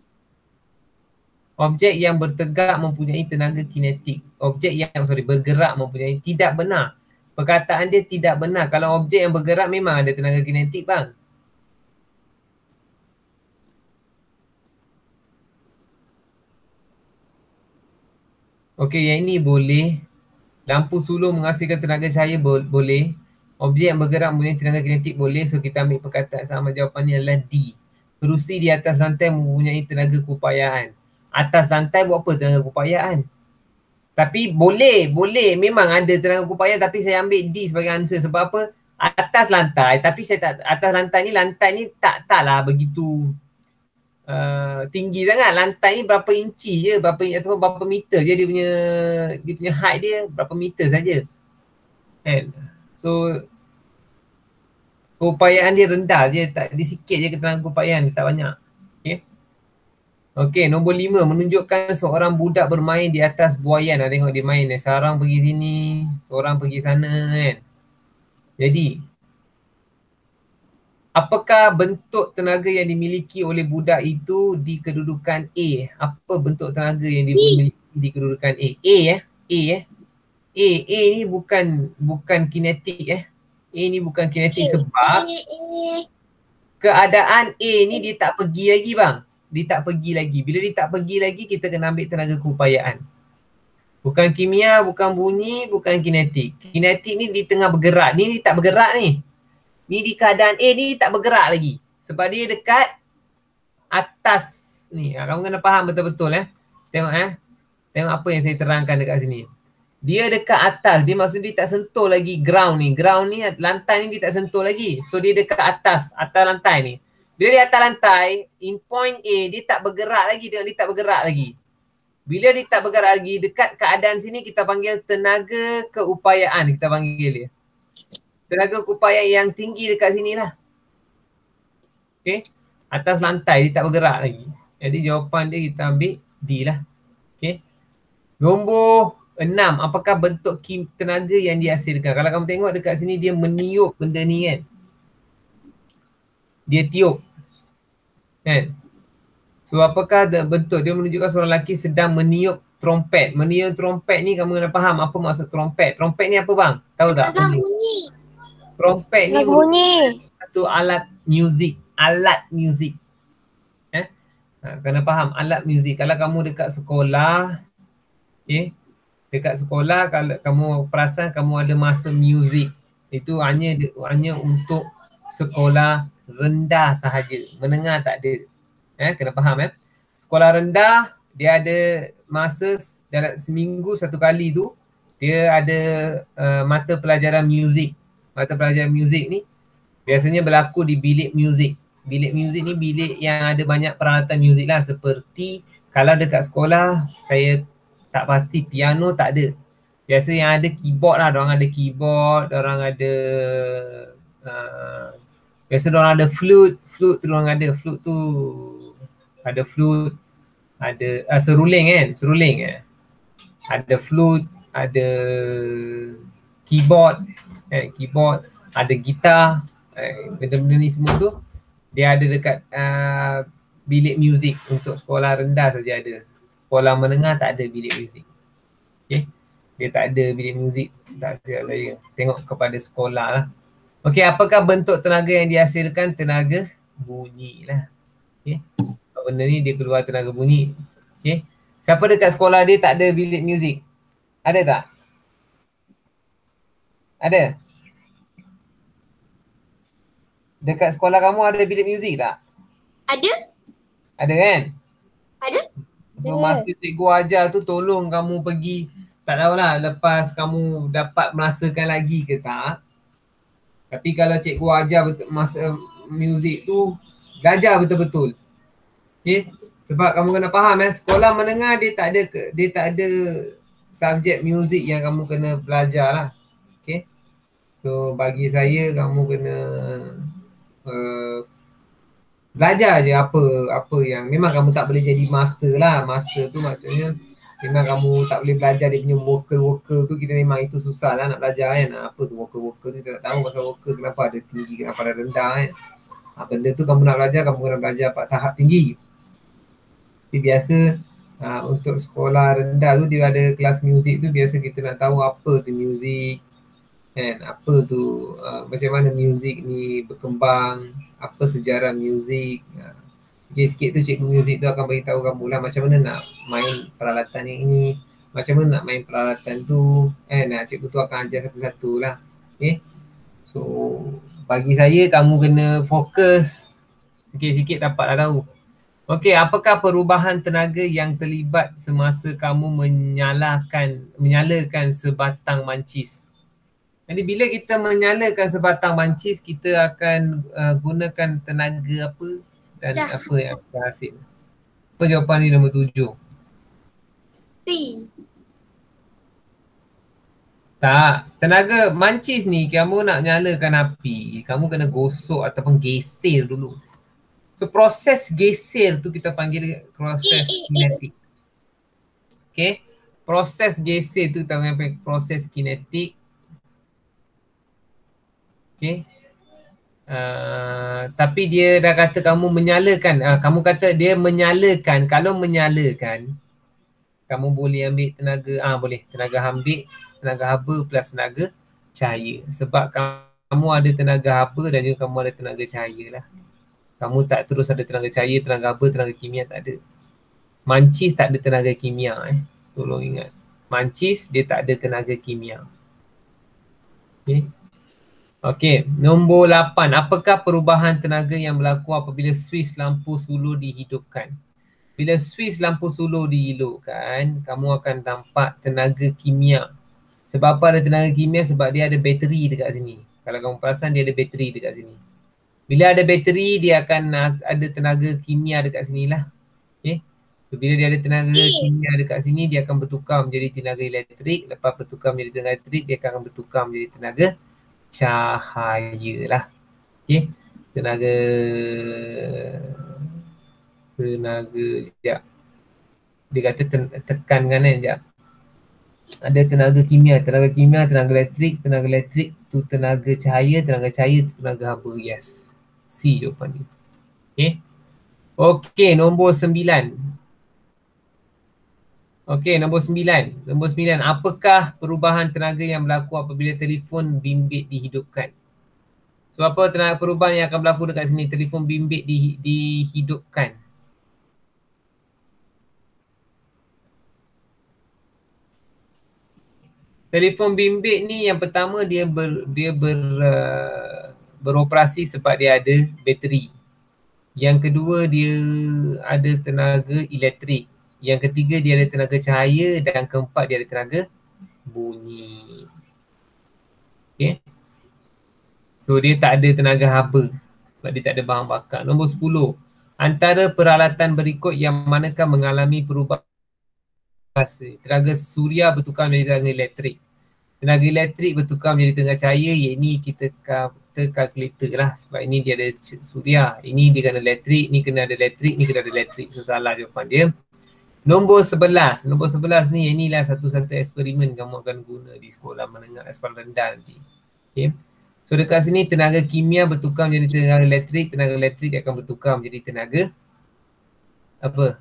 S1: Objek yang bertegak mempunyai tenaga kinetik. Objek yang sorry bergerak mempunyai, tidak benar. Perkataan dia tidak benar. Kalau objek yang bergerak memang ada tenaga kinetik bang. Okey, yang ini boleh. Lampu sulur menghasilkan tenaga cahaya bo- boleh. Objek yang bergerak mempunyai tenaga kinetik boleh. So kita ambil perkataan sama, jawapannya adalah D. Kerusi di atas lantai mempunyai tenaga keupayaan. Atas lantai buat apa tenaga keupayaan? Tapi boleh, boleh. Memang ada tenaga keupayaan tapi saya ambil D sebagai answer. Sebab apa? Atas lantai. Tapi saya tak, atas lantai ni, lantai ni tak taklah begitu Uh, tinggi sangat. Lantai ni berapa inci je, berapa ataupun berapa meter je dia punya dia punya height dia, berapa meter saja. Kan? So keupayaan dia rendah je, tak dia sikit je keterangan keupayaan dia, tak banyak. Okey. Okey, nombor lima, menunjukkan seorang budak bermain di atas buaian. Nah, tengok dia main ni, seorang pergi sini, seorang pergi sana kan. Jadi apakah bentuk tenaga yang dimiliki oleh budak itu di kedudukan A? Apa bentuk tenaga yang dimiliki di kedudukan A? A eh? A eh? A, A ni bukan bukan kinetik eh. A ni bukan kinetik sebab keadaan A ni dia tak pergi lagi bang. Dia tak pergi lagi. Bila dia tak pergi lagi, kita kena ambil tenaga keupayaan. Bukan kimia, bukan bunyi, bukan kinetik. Kinetik ni di tengah bergerak. Ni, ni tak bergerak ni. Ni di keadaan A ni tak bergerak lagi. Sebab dia dekat atas ni. Ha, kamu kena faham betul-betul eh. Tengok eh. Tengok apa yang saya terangkan dekat sini. Dia dekat atas. Dia maksud dia tak sentuh lagi ground ni. Ground ni, lantai ni dia tak sentuh lagi. So dia dekat atas. Atas lantai ni. Bila dia atas lantai, in point A, dia tak bergerak lagi. Tengok dia tak bergerak lagi. Bila dia tak bergerak lagi, dekat keadaan sini kita panggil tenaga keupayaan. Kita panggil dia. Tenaga keupayaan yang tinggi dekat sini lah. Okay. Atas lantai, dia tak bergerak lagi. Jadi jawapan dia kita ambil D lah. Okay. Nombor enam, apakah bentuk tenaga yang dihasilkan? Kalau kamu tengok dekat sini, dia meniup benda ni kan. Dia tiup. Kan? So apakah bentuk? Dia menunjukkan seorang lelaki sedang meniup trompet. Meniup trompet ni kamu kena faham apa maksud trompet. Trompet ni apa bang? Tahu tak?
S2: Bunyi.
S1: Trompet ni
S2: bunyi.
S1: Satu alat muzik. Alat muzik. Eh? Ha, kena faham alat muzik. Kalau kamu dekat sekolah, okay, dekat sekolah kalau kamu perasan kamu ada masa muzik. Itu hanya hanya untuk sekolah rendah sahaja. Menengah tak ada. Eh, kena faham eh. Sekolah rendah dia ada masa dalam seminggu satu kali tu dia ada uh, mata pelajaran muzik. Mata pelajaran muzik ni biasanya berlaku di bilik muzik. Bilik muzik ni bilik yang ada banyak peralatan muzik lah, seperti kalau dekat sekolah saya tak pasti piano tak ada. Biasa yang ada keyboard lah, diorang ada keyboard, diorang ada uh, biasa diorang ada flute, flute tu diorang ada, flute tu ada flute, ada uh, seruling kan, seruling eh. Ada flute, ada keyboard, eh, keyboard, ada gitar, eh, benda-benda ni semua tu dia ada dekat uh, bilik muzik. Untuk sekolah rendah saja ada. Sekolah menengah tak ada bilik muzik. Okay. Dia tak ada bilik muzik. Tak silap saya. Tengok kepada sekolah lah. Okey, apakah bentuk tenaga yang dihasilkan? Tenaga bunyi lah. Okay. Benda ni dia keluar tenaga bunyi. Okay. Siapa dekat sekolah dia tak ada bilik muzik? Ada tak? Ada? Dekat sekolah kamu ada bilik muzik tak?
S2: Ada.
S1: Ada kan?
S2: Ada.
S1: So masa cikgu ajar tu tolong kamu pergi, tak tahulah lepas kamu dapat merasakan lagi ke tak. Tapi kalau cikgu ajar masa muzik tu, belajar betul-betul. Okay? Sebab kamu kena faham eh, sekolah menengah dia tak ada dia tak ada subjek muzik yang kamu kena belajar lah. Okay? So bagi saya kamu kena uh, belajar je apa apa yang memang kamu tak boleh jadi master lah. Master tu maksudnya memang kamu tak boleh belajar dia punya vocal-vocal tu, kita memang itu susah lah nak belajar kan. Apa tu vocal-vocal tu, kita tak tahu pasal vocal kenapa ada tinggi, kenapa ada rendah kan. Ha, benda tu kamu nak belajar, kamu kena belajar pada tahap tinggi. Tapi biasa ha, untuk sekolah rendah tu dia ada kelas muzik tu, biasa kita nak tahu apa tu muzik kan, apa tu uh, macam mana muzik ni berkembang, apa sejarah muzik. Uh, okay, sikit tu cikgu muzik tu akan beritahu kamu lah macam mana nak main peralatan yang ini, macam mana nak main peralatan tu kan. Nah, cikgu tu akan ajar satu-satu lah. Okay. So bagi saya kamu kena fokus, sikit-sikit dapatlah tahu. Okey, apakah perubahan tenaga yang terlibat semasa kamu menyalakan menyalakan sebatang mancis? Jadi bila kita menyalakan sebatang mancis, kita akan uh, gunakan tenaga apa dan ya. Apa yang akan hasil? Apa jawapan ni nombor tujuh?
S2: C.
S1: Tak, tenaga mancis ni kamu nak nyalakan api, kamu kena gosok ataupun geser dulu. So proses geser tu kita panggil proses kinetik. Okay, proses geser tu kita panggil proses kinetik. Okay. Uh, tapi dia dah kata kamu menyalakan. Uh, kamu kata dia menyalakan. Kalau menyalakan, kamu boleh ambil tenaga, ah uh, boleh tenaga ambil tenaga haba plus tenaga cahaya. Sebab kamu ada tenaga haba dan juga kamu ada tenaga cahaya lah. Kamu tak terus ada tenaga cahaya, tenaga haba, tenaga kimia, tak ada. Mancis tak ada tenaga kimia eh. Tolong ingat. Mancis dia tak ada tenaga kimia. Okay. Okey, nombor lapan. Apakah perubahan tenaga yang berlaku apabila suis lampu sulur dihidupkan? Bila suis lampu sulur dihidupkan, kamu akan nampak tenaga kimia. Sebab apa ada tenaga kimia? Sebab dia ada bateri dekat sini. Kalau kamu perasan dia ada bateri dekat sini. Bila ada bateri, dia akan ada tenaga kimia dekat sini lah. Okay. So, bila dia ada tenaga kimia dekat sini, dia akan bertukar menjadi tenaga elektrik. Lepas bertukar menjadi tenaga elektrik, dia akan bertukar menjadi tenaga cahaya lah. Okay. Tenaga tenaga sekejap. Dia kata ten, tekankan kan sekejap. Ada tenaga kimia, tenaga kimia, tenaga elektrik, tenaga elektrik tu tenaga cahaya, tenaga cahaya tu tenaga haba. Yes. C jawapan dia. Okay. Okay, nombor sembilan. Okay, nombor sembilan. Nombor sembilan. Apakah perubahan tenaga yang berlaku apabila telefon bimbit dihidupkan? So, apa tenaga perubahan yang akan berlaku dekat sini? Telefon bimbit di, dihidupkan. Telefon bimbit ni yang pertama dia ber, dia ber, uh, beroperasi sebab dia ada bateri. Yang kedua dia ada tenaga elektrik. Yang ketiga dia ada tenaga cahaya dan keempat dia ada tenaga bunyi. Okay. So dia tak ada tenaga haba sebab dia tak ada bahan bakar. Nombor sepuluh. Antara peralatan berikut yang manakah mengalami perubahan? Tenaga suria bertukar menjadi tenaga elektrik. Tenaga elektrik bertukar menjadi tenaga cahaya. Yang ini kita kalkulator lah sebab ini dia ada suria. Ini dia kena elektrik, ni kena ada elektrik, ni kena ada elektrik. So salah jawapan dia. Nombor sebelas. Nombor sebelas ni inilah satu-satu eksperimen kamu akan guna di sekolah menengah sekolah rendah nanti. Okay. So dekat sini tenaga kimia bertukar menjadi tenaga elektrik, tenaga elektrik akan bertukar menjadi tenaga apa?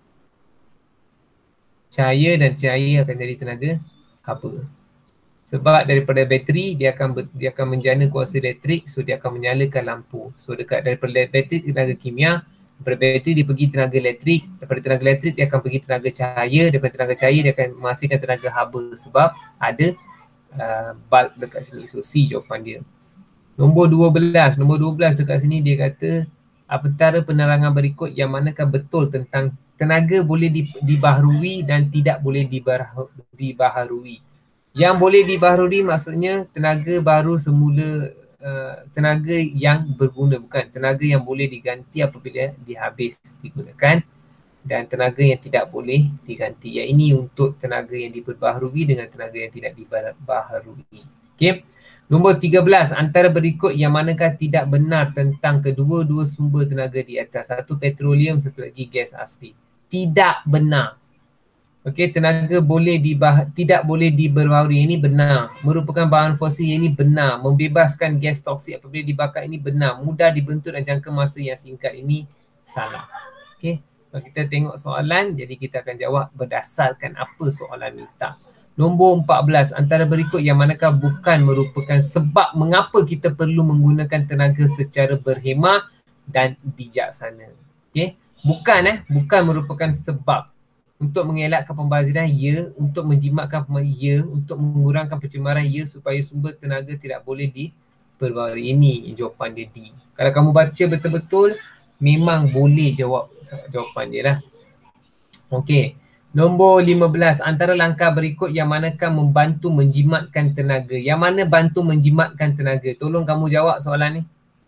S1: Cahaya dan cahaya akan jadi tenaga haba. Sebab daripada bateri dia akan ber, dia akan menjana kuasa elektrik, so dia akan menyalakan lampu. So dekat daripada bateri tenaga kimia, daripada bateri dia pergi tenaga elektrik, daripada tenaga elektrik dia akan pergi tenaga cahaya, daripada tenaga cahaya dia akan menghasilkan tenaga haba sebab ada uh, bulb dekat sini. So C jawapan dia. Nombor dua belas. Nombor dua belas dekat sini dia kata antara penerangan berikut yang manakah betul tentang tenaga boleh dibaharui dan tidak boleh dibaharui. Yang boleh dibaharui maksudnya tenaga baru semula, uh, tenaga yang berguna, bukan tenaga yang boleh diganti apabila dihabis digunakan, dan tenaga yang tidak boleh diganti. Yang ini untuk tenaga yang diperbaharui dengan tenaga yang tidak dibaharui. Okey. Nombor tiga belas. Antara berikut yang manakah tidak benar tentang kedua-dua sumber tenaga di atas? Satu petroleum, satu lagi gas asli. Tidak benar. Okey, tenaga boleh dibah tidak boleh dibaharui, ini benar. Merupakan bahan fosil, ini benar. Membebaskan gas toksik apabila dibakar, ini benar. Mudah dibentuk dan jangka masa yang singkat, ini salah. Okey, so, kita tengok soalan, jadi kita akan jawab berdasarkan apa soalan minta. Nombor empat belas. Antara berikut yang manakah bukan merupakan sebab mengapa kita perlu menggunakan tenaga secara berhemah dan bijaksana. Okey, bukan eh, bukan merupakan sebab. Untuk mengelakkan pembaziran, ya. Untuk menjimatkan, ya. Untuk mengurangkan pencemaran, ya. Supaya sumber tenaga tidak boleh diperbaharui. Ini jawapan dia D. Kalau kamu baca betul-betul, memang boleh jawab jawapan dia lah. Okey. Nombor lima belas. Antara langkah berikut yang manakah membantu menjimatkan tenaga? Yang mana bantu menjimatkan tenaga? Tolong kamu jawab soalan ni.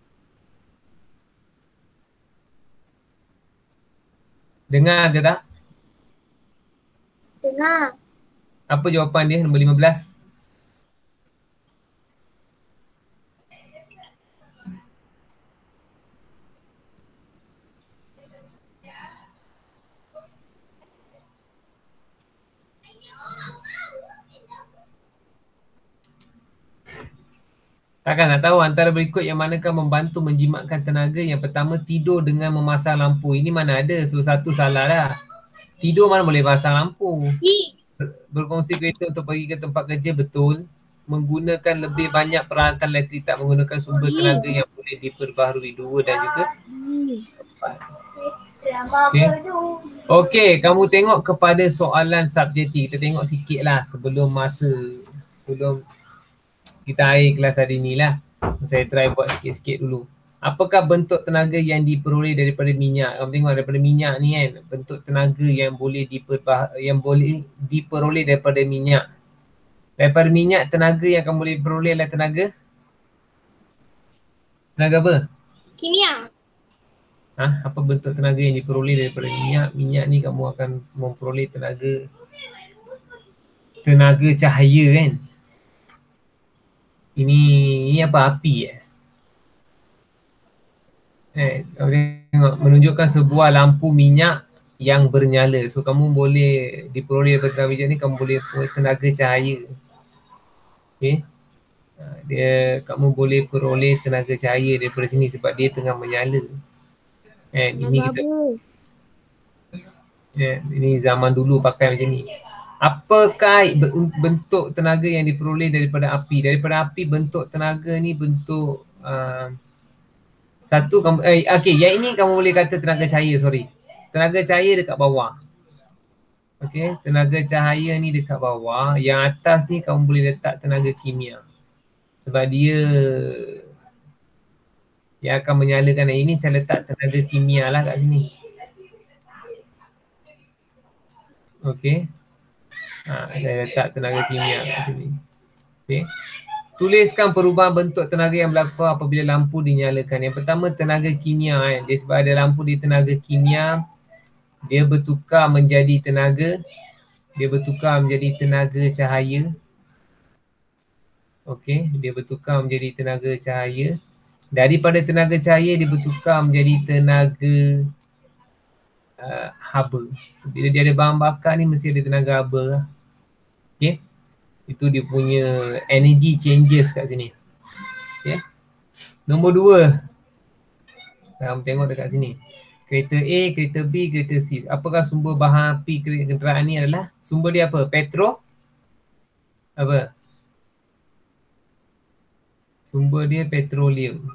S1: Dengar ke tak?
S2: Dengar.
S1: Apa jawapan dia nombor lima belas? Takkan nak tahu antara berikut yang manakah membantu menjimatkan tenaga? Yang pertama, tidur dengan memasang lampu. Ini mana ada? So satu salah dah. Tidur mana boleh pasang lampu?
S2: D.
S1: berkongsi kereta untuk pergi ke tempat kerja, betul. Menggunakan lebih banyak peralatan elektrik, tak menggunakan sumber tenaga yang boleh diperbaharui, dua dan juga empat. Okay. Okey, kamu tengok kepada soalan subjektif. Kita tengok sikit lah sebelum masa, sebelum kita akhir kelas hari ni lah. Saya try buat sikit-sikit dulu. Apakah bentuk tenaga yang diperoleh daripada minyak? Kamu tengok daripada minyak ni kan, bentuk tenaga yang boleh diperbah yang boleh diperoleh daripada minyak. Daripada minyak, tenaga yang kamu boleh peroleh adalah tenaga? Tenaga apa?
S2: Kimia.
S1: Ha? Apa bentuk tenaga yang diperoleh daripada minyak? Minyak ni kamu akan memperoleh tenaga tenaga cahaya kan? Ini, ini apa, api eh? Eh, tengok, menunjukkan sebuah lampu minyak yang bernyala. So kamu boleh diperoleh daripada tenaga minyak ni, kamu boleh peroleh tenaga cahaya. Okay. Dia, kamu boleh peroleh tenaga cahaya daripada sini sebab dia tengah menyala. Eh, ini kita, eh, ini zaman dulu pakai macam ni. Apakah bentuk tenaga yang diperoleh daripada api? Daripada api, bentuk tenaga ni bentuk uh, satu, kamu, eh, okay, yang ini kamu boleh kata tenaga cahaya, sorry. Tenaga cahaya dekat bawah. Okay, tenaga cahaya ni dekat bawah. Yang atas ni kamu boleh letak tenaga kimia. Sebab dia yang akan menyalakan. Ini saya letak tenaga kimia lah kat sini. Okay. Ha, saya letak tenaga kimia kat sini. Okay. Tuliskan perubahan bentuk tenaga yang berlaku apabila lampu dinyalakan. Yang pertama, tenaga kimia kan. Dia sebab ada lampu di tenaga kimia, dia bertukar menjadi tenaga, dia bertukar menjadi tenaga cahaya. Okey, dia bertukar menjadi tenaga cahaya. Daripada tenaga cahaya dia bertukar menjadi tenaga uh, haba. Bila dia ada bahan bakar ni mesti ada tenaga haba. Okey. Itu dia punya energy changes kat sini. Okay. Nombor dua. Kamu tengok dekat sini. Kereta A, kereta B, kereta C. Apakah sumber bahan api kenderaan ni adalah? Sumber dia apa? Petro? Apa? Sumber dia petroleum.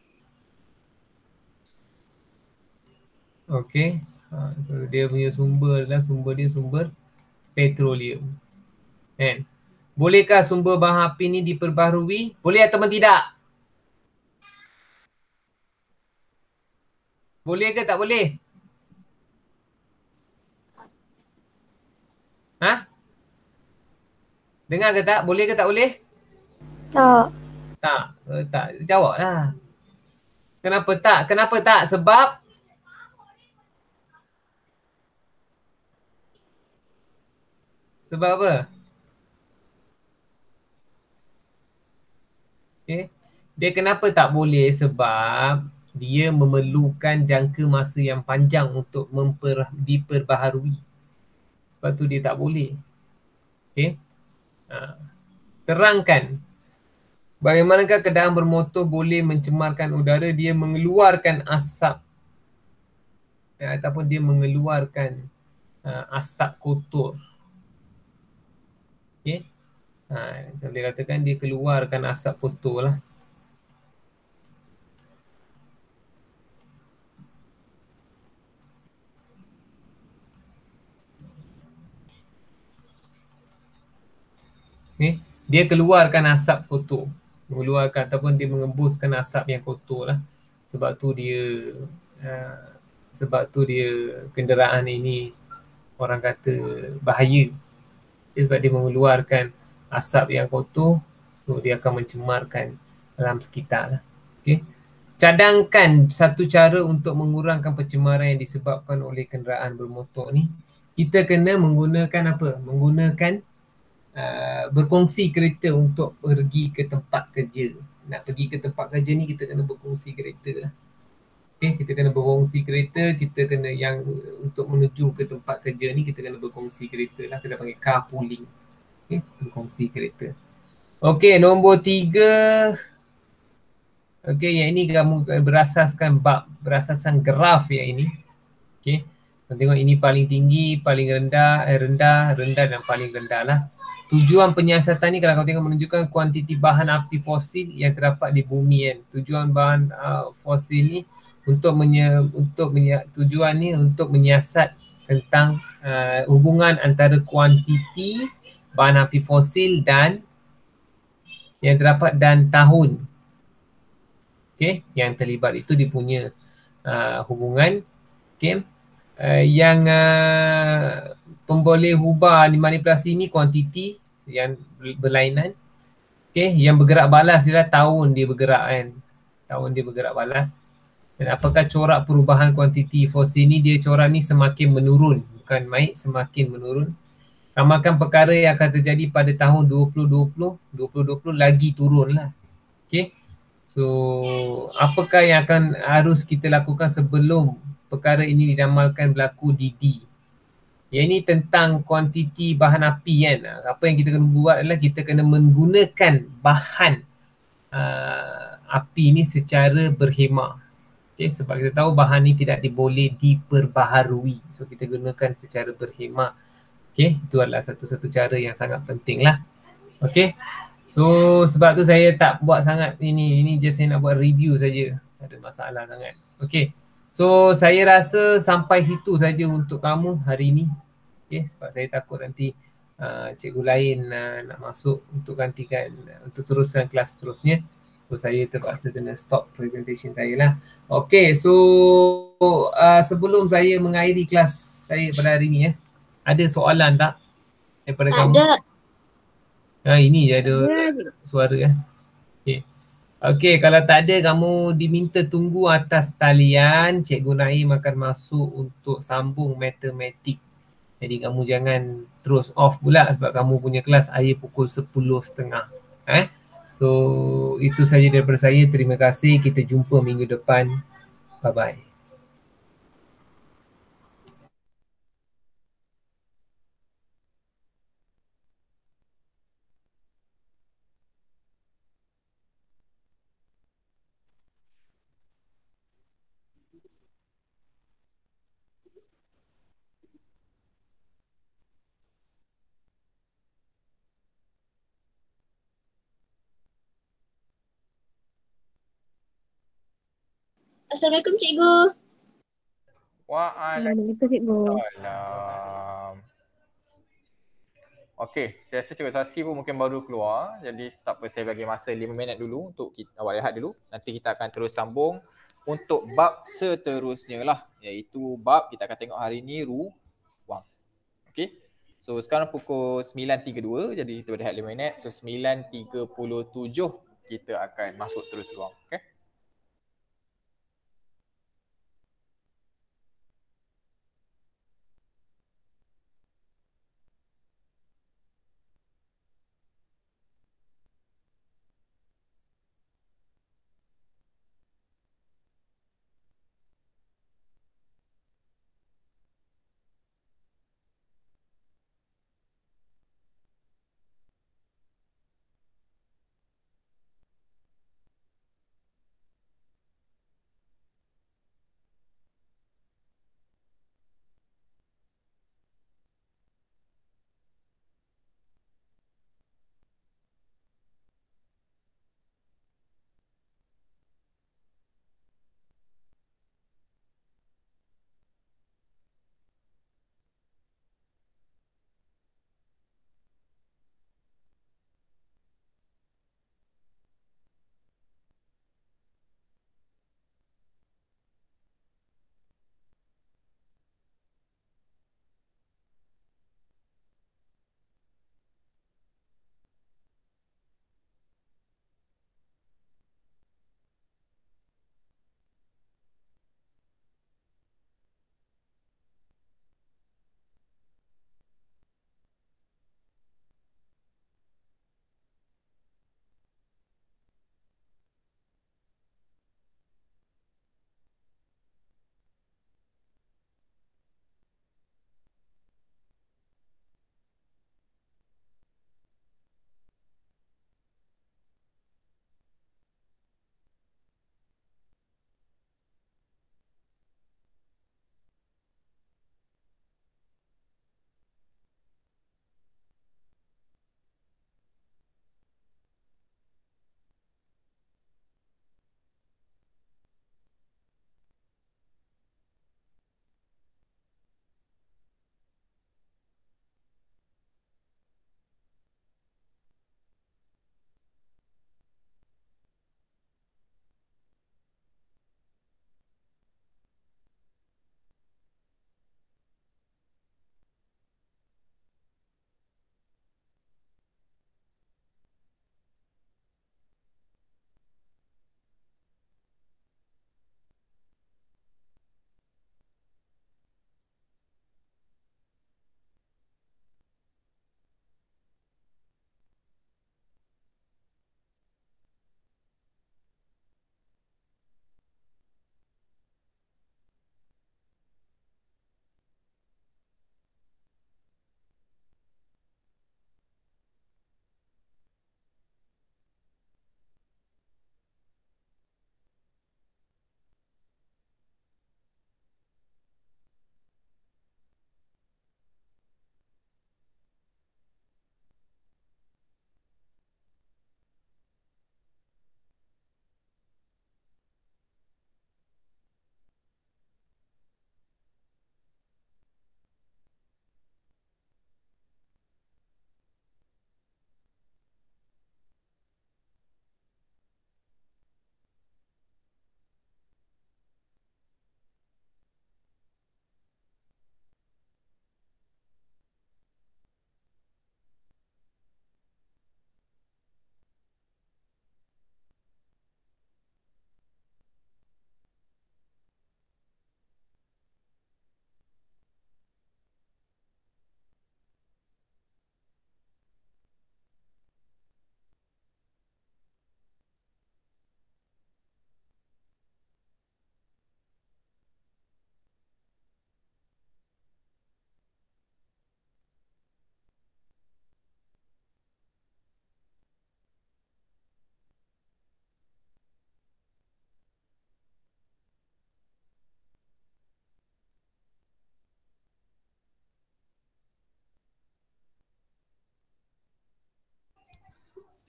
S1: Okay. Ha, so dia punya sumber adalah sumber dia sumber petroleum. Kan? Bolehkah sumber bahan api ni diperbaharui? Boleh ataupun tidak? Boleh ke tak boleh? Ha? Dengar ke tak? Boleh ke tak boleh?
S2: Tak.
S1: Tak. Uh, tak. Jawablah. Kenapa tak? Kenapa tak? Sebab? Sebab apa? Okay. Dia kenapa tak boleh? Sebab dia memerlukan jangka masa yang panjang untuk memper, diperbaharui. Sebab tu dia tak boleh. Okay. Ha. Terangkan. Bagaimanakah kenderaan bermotor boleh mencemarkan udara? Dia mengeluarkan asap. Ya, ataupun dia mengeluarkan uh, asap kotor. Okay. Ha, saya boleh katakan dia keluarkan asap kotor lah. Okay. Dia keluarkan asap kotor. Mengeluarkan ataupun dia mengembuskan asap yang kotor lah. Sebab tu dia uh, sebab tu dia kenderaan ini orang kata bahaya. Dia sebab dia mengeluarkan asap yang kotor, so dia akan mencemarkan alam sekitar lah. Okay. Cadangkan satu cara untuk mengurangkan pencemaran yang disebabkan oleh kenderaan bermotor ni. Kita kena menggunakan apa? Menggunakan uh, berkongsi kereta untuk pergi ke tempat kerja. Nak pergi ke tempat kerja ni kita kena berkongsi kereta lah. Okay, kita kena berkongsi kereta, kita kena yang untuk menuju ke tempat kerja ni kita kena berkongsi kereta lah. Kita panggil carpooling. Okay, berkongsi kereta. Okey, nombor tiga. Okey, yang ini kamu berasaskan bab, berasaskan graf yang ini. Okey, Kita tengok ini paling tinggi, paling rendah, eh, rendah, rendah dan paling rendah lah. Tujuan penyiasatan ni kalau kau tengok menunjukkan kuantiti bahan api fosil yang terdapat di bumi kan. Tujuan bahan uh, fosil ni untuk menye, untuk menye, tujuan ni untuk menyiasat tentang uh, hubungan antara kuantiti bahan api fosil dan yang terdapat dan tahun. Okey, yang terlibat itu dia punya uh, hubungan. Okey. Uh, yang uh, pemboleh hubah manipulasi ni kuantiti yang berlainan. Okay, yang bergerak balas dia tahun dia bergerak kan. Tahun dia bergerak balas. Dan apakah corak perubahan kuantiti fosil ni, dia corak ni semakin menurun. Bukan naik, semakin menurun. Ramalkan perkara yang akan terjadi pada tahun dua ribu dua puluh, dua ribu dua puluh lagi turun lah. Okay. So, apakah yang akan harus kita lakukan sebelum perkara ini diramalkan berlaku di D? Yang ini tentang kuantiti bahan api kan. Apa yang kita kena buat adalah kita kena menggunakan bahan uh, api ni secara berhemah. Okay, sebab kita tahu bahan ni tidak diboleh diperbaharui. So kita gunakan secara berhemah. Okay, itu adalah satu-satu cara yang sangat penting lah. Okay, so sebab tu saya tak buat sangat ini. Ini just saya nak buat review saja. Tak ada masalah sangat. Okay, so saya rasa sampai situ saja untuk kamu hari ini. Okay, sebab saya takut nanti uh, cikgu lain uh, nak masuk untuk gantikan, uh, untuk teruskan kelas seterusnya. So saya terpaksa kena stop presentation saya lah. Okay, so uh, sebelum saya mengakhiri kelas saya pada hari ini, eh, ada soalan tak daripada
S2: Tak
S1: kamu?
S2: ada.
S1: Ha, ini je ada suara. Eh. Okay. Okay, kalau tak ada kamu diminta tunggu atas talian. Cikgu Naim akan masuk untuk sambung matematik. Jadi kamu jangan terus off pula sebab kamu punya kelas akhir pukul sepuluh tiga puluh. Eh? So itu saja daripada saya. Terima kasih. Kita jumpa minggu depan. Bye-bye.
S2: Assalamualaikum cikgu.
S3: Waalaikumsalam. Okey, saya rasa Cikgu Sasi pun mungkin baru keluar. Jadi tak apa, saya bagi masa lima minit dulu untuk kita awak rehat dulu. Nanti kita akan terus sambung untuk bab seterusnya lah. Iaitu bab kita akan tengok hari ni ruang. Okey. So sekarang pukul sembilan tiga puluh dua, jadi kita berehat lima minit. So sembilan tiga puluh tujuh kita akan masuk terus ruang. Okey.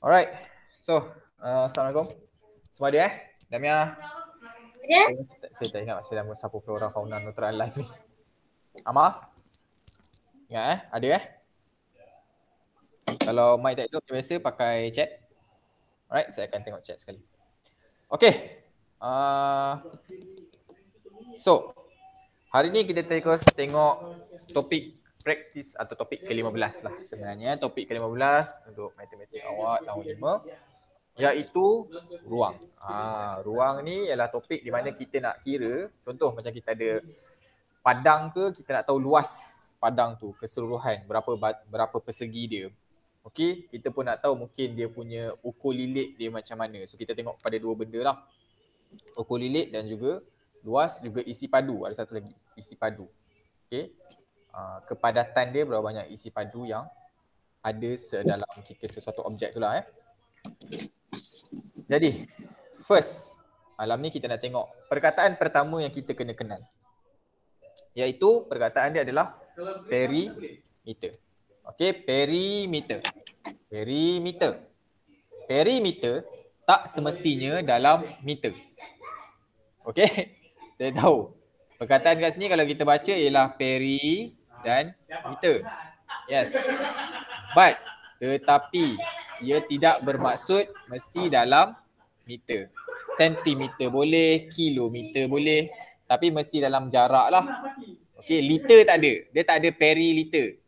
S3: Alright. So, uh, Assalamualaikum. Semua ada eh? Damia.
S2: Ada?
S3: Saya tak ingat saya nama siapa Flora Fauna Nutria Live ni. Amar? Ingat eh? Ada eh? Kalau mic tak hidup, biasa pakai chat. Alright, saya akan tengok chat sekali. Okay. Uh, so, hari ni kita terus tengok topik praktis atau topik ke lima belas lah sebenarnya. Topik ke lima belas untuk matematik awak tahun lima iaitu ruang. Ha, ruang ni ialah topik di mana kita nak kira, contoh macam kita ada padang ke, kita nak tahu luas padang tu keseluruhan, berapa berapa persegi dia. Okey, kita pun nak tahu mungkin dia punya ukur lilit dia macam mana. So kita tengok pada dua benda lah. Ukur lilit dan juga luas, juga isi padu. Ada satu lagi, isi padu. Okey. Uh, kepadatan dia berapa banyak isi padu yang ada dalam kita sesuatu objek tu lah eh. Jadi, first, malam ni kita nak tengok perkataan pertama yang kita kena kenal. Iaitu perkataan dia adalah perimeter. Okey, perimeter. Perimeter. Perimeter tak semestinya dalam meter. Okey, saya tahu. Perkataan kat sini kalau kita baca ialah peri dan meter. Yes. But, tetapi ia tidak bermaksud mesti dalam meter. Sentimeter boleh, kilometer boleh, tapi mesti dalam jarak lah. Okey, liter tak ada. Dia tak ada periliter.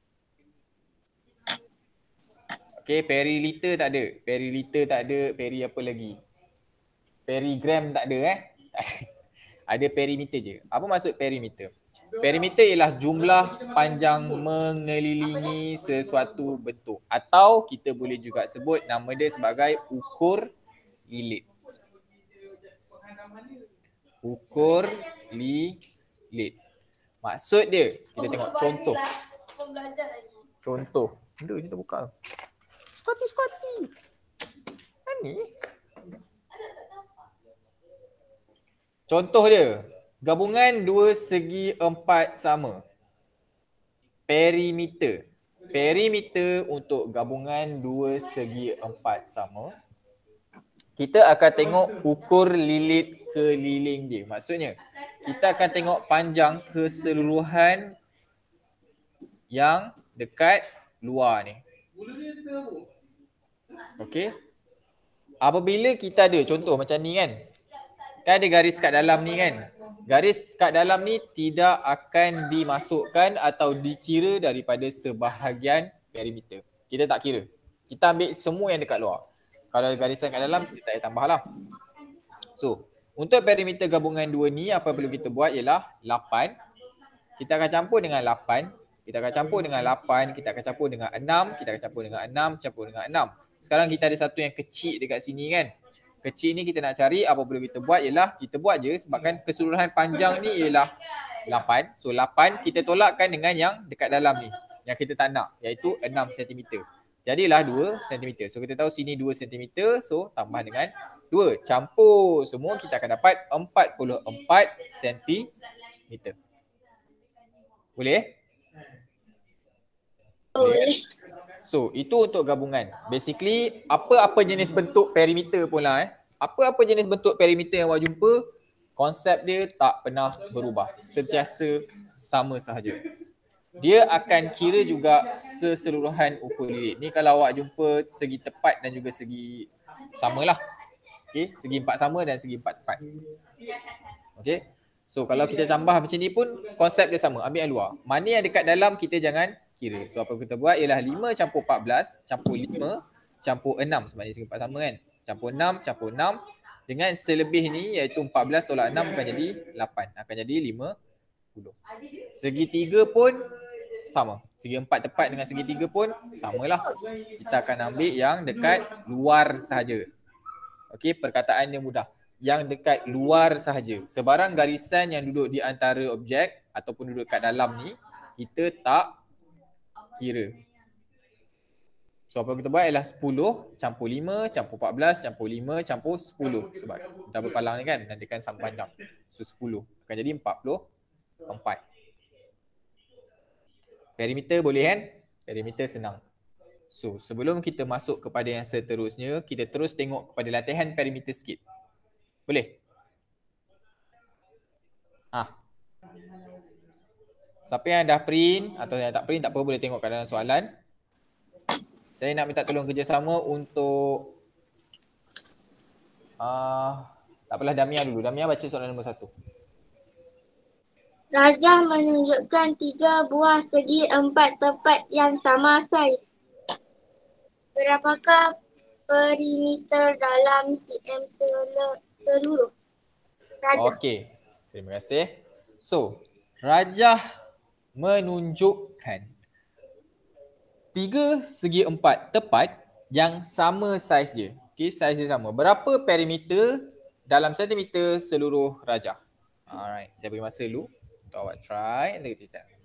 S3: Okey, periliter tak ada. Periliter tak ada, peri apa lagi? Perigram tak ada eh. Ada perimeter je. Apa maksud perimeter? Perimeter ialah jumlah panjang mengelilingi sesuatu bentuk. Atau kita boleh juga sebut nama dia sebagai ukur lilit. Ukur lilit. Maksud dia, kita tengok contoh. Contoh. Benda ni tak buka. Sekati-sekati. Ini. Contoh dia, gabungan dua segi empat sama. Perimeter. Perimeter untuk gabungan dua segi empat sama. Kita akan tengok ukur lilit keliling dia. Maksudnya, kita akan tengok panjang keseluruhan yang dekat luar ni. Okey. Apabila kita ada contoh macam ni kan. Kan ada garis kat dalam ni kan. Garis kat dalam ni tidak akan dimasukkan atau dikira daripada sebahagian perimeter. Kita tak kira. Kita ambil semua yang dekat luar. Kalau ada garisan kat dalam, kita tak payah tambah lah. So, untuk perimeter gabungan dua ni, apa perlu kita buat ialah lapan. Kita akan campur dengan lapan. Kita akan campur dengan lapan. Kita akan campur dengan enam. Kita akan campur dengan enam. Campur dengan enam. Sekarang kita ada satu yang kecil dekat sini kan. Kecil ni kita nak cari, apa perlu kita buat ialah kita buat je sebabkan keseluruhan panjang ni ialah lapan. So lapan kita tolakkan dengan yang dekat dalam ni yang kita tak nak, iaitu enam sentimeter. Jadilah dua sentimeter. So kita tahu sini dua sentimeter, so tambah dengan dua. Campur semua kita akan dapat empat puluh empat sentimeter. Boleh? Boleh. So, itu untuk gabungan. Basically, apa-apa jenis bentuk perimeter pula eh. Apa-apa jenis bentuk perimeter yang awak jumpa, konsep dia tak pernah berubah. Sentiasa sama sahaja. Dia akan kira juga keseluruhan ukur lilit. Ni kalau awak jumpa segi tepat dan juga segi samalah. Okey, segi empat sama dan segi empat tepat. Okey. So, kalau kita tambah macam ni pun, konsep dia sama. Ambil yang luar. Mana yang dekat dalam, kita jangan kira. So apa kita buat ialah lima campur empat belas campur lima campur enam, sebab ni segi empat sama kan. Campur enam campur enam dengan selebih ni iaitu empat belas tolak enam akan jadi lapan. Akan jadi lima puluh. Segi tiga pun sama. Segi empat tepat dengan segi tiga pun samalah. Kita akan ambil yang dekat luar sahaja. Okey, perkataan dia mudah. Yang dekat luar sahaja. Sebarang garisan yang duduk di antara objek ataupun duduk kat dalam ni, kita tak kira. So apa kita buat ialah sepuluh campur lima campur empat belas campur lima campur sepuluh. Sebab double palang ni kan, nantikan sama panjang. So sepuluh akan jadi empat puluh empat. Perimeter boleh kan? Perimeter senang. So sebelum kita masuk kepada yang seterusnya, kita terus tengok kepada latihan perimeter sikit. Boleh? Ah. Siapa yang dah print atau yang tak print tak apa, boleh tengok kat dalam soalan. Saya nak minta tolong kerjasama untuk uh, tak apalah, Damia dulu. Damia baca soalan nombor satu.
S2: Rajah menunjukkan tiga buah segi empat tepat yang sama saiz. Berapakah perimeter dalam cm sel- seluruh rajah?
S3: Okey. Terima kasih. So, rajah menunjukkan tiga segi empat tepat yang sama saiz dia. Okey, saiz dia sama. Berapa perimeter dalam sentimeter seluruh rajah? Alright, saya beri masa dulu untuk awak try. Nanti kita cakap.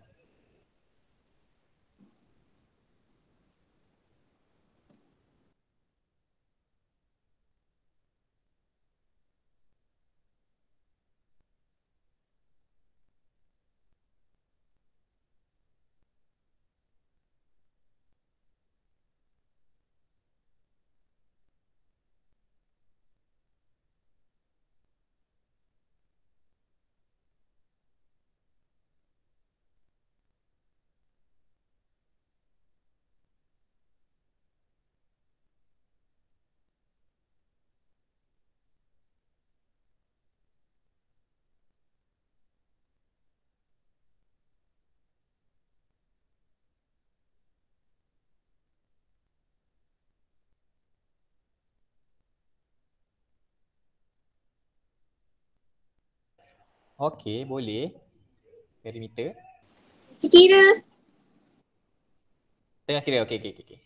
S3: Okey, boleh. Perimeter.
S2: Sekira
S3: Tengah kira. Okey, okey, okey. Okay.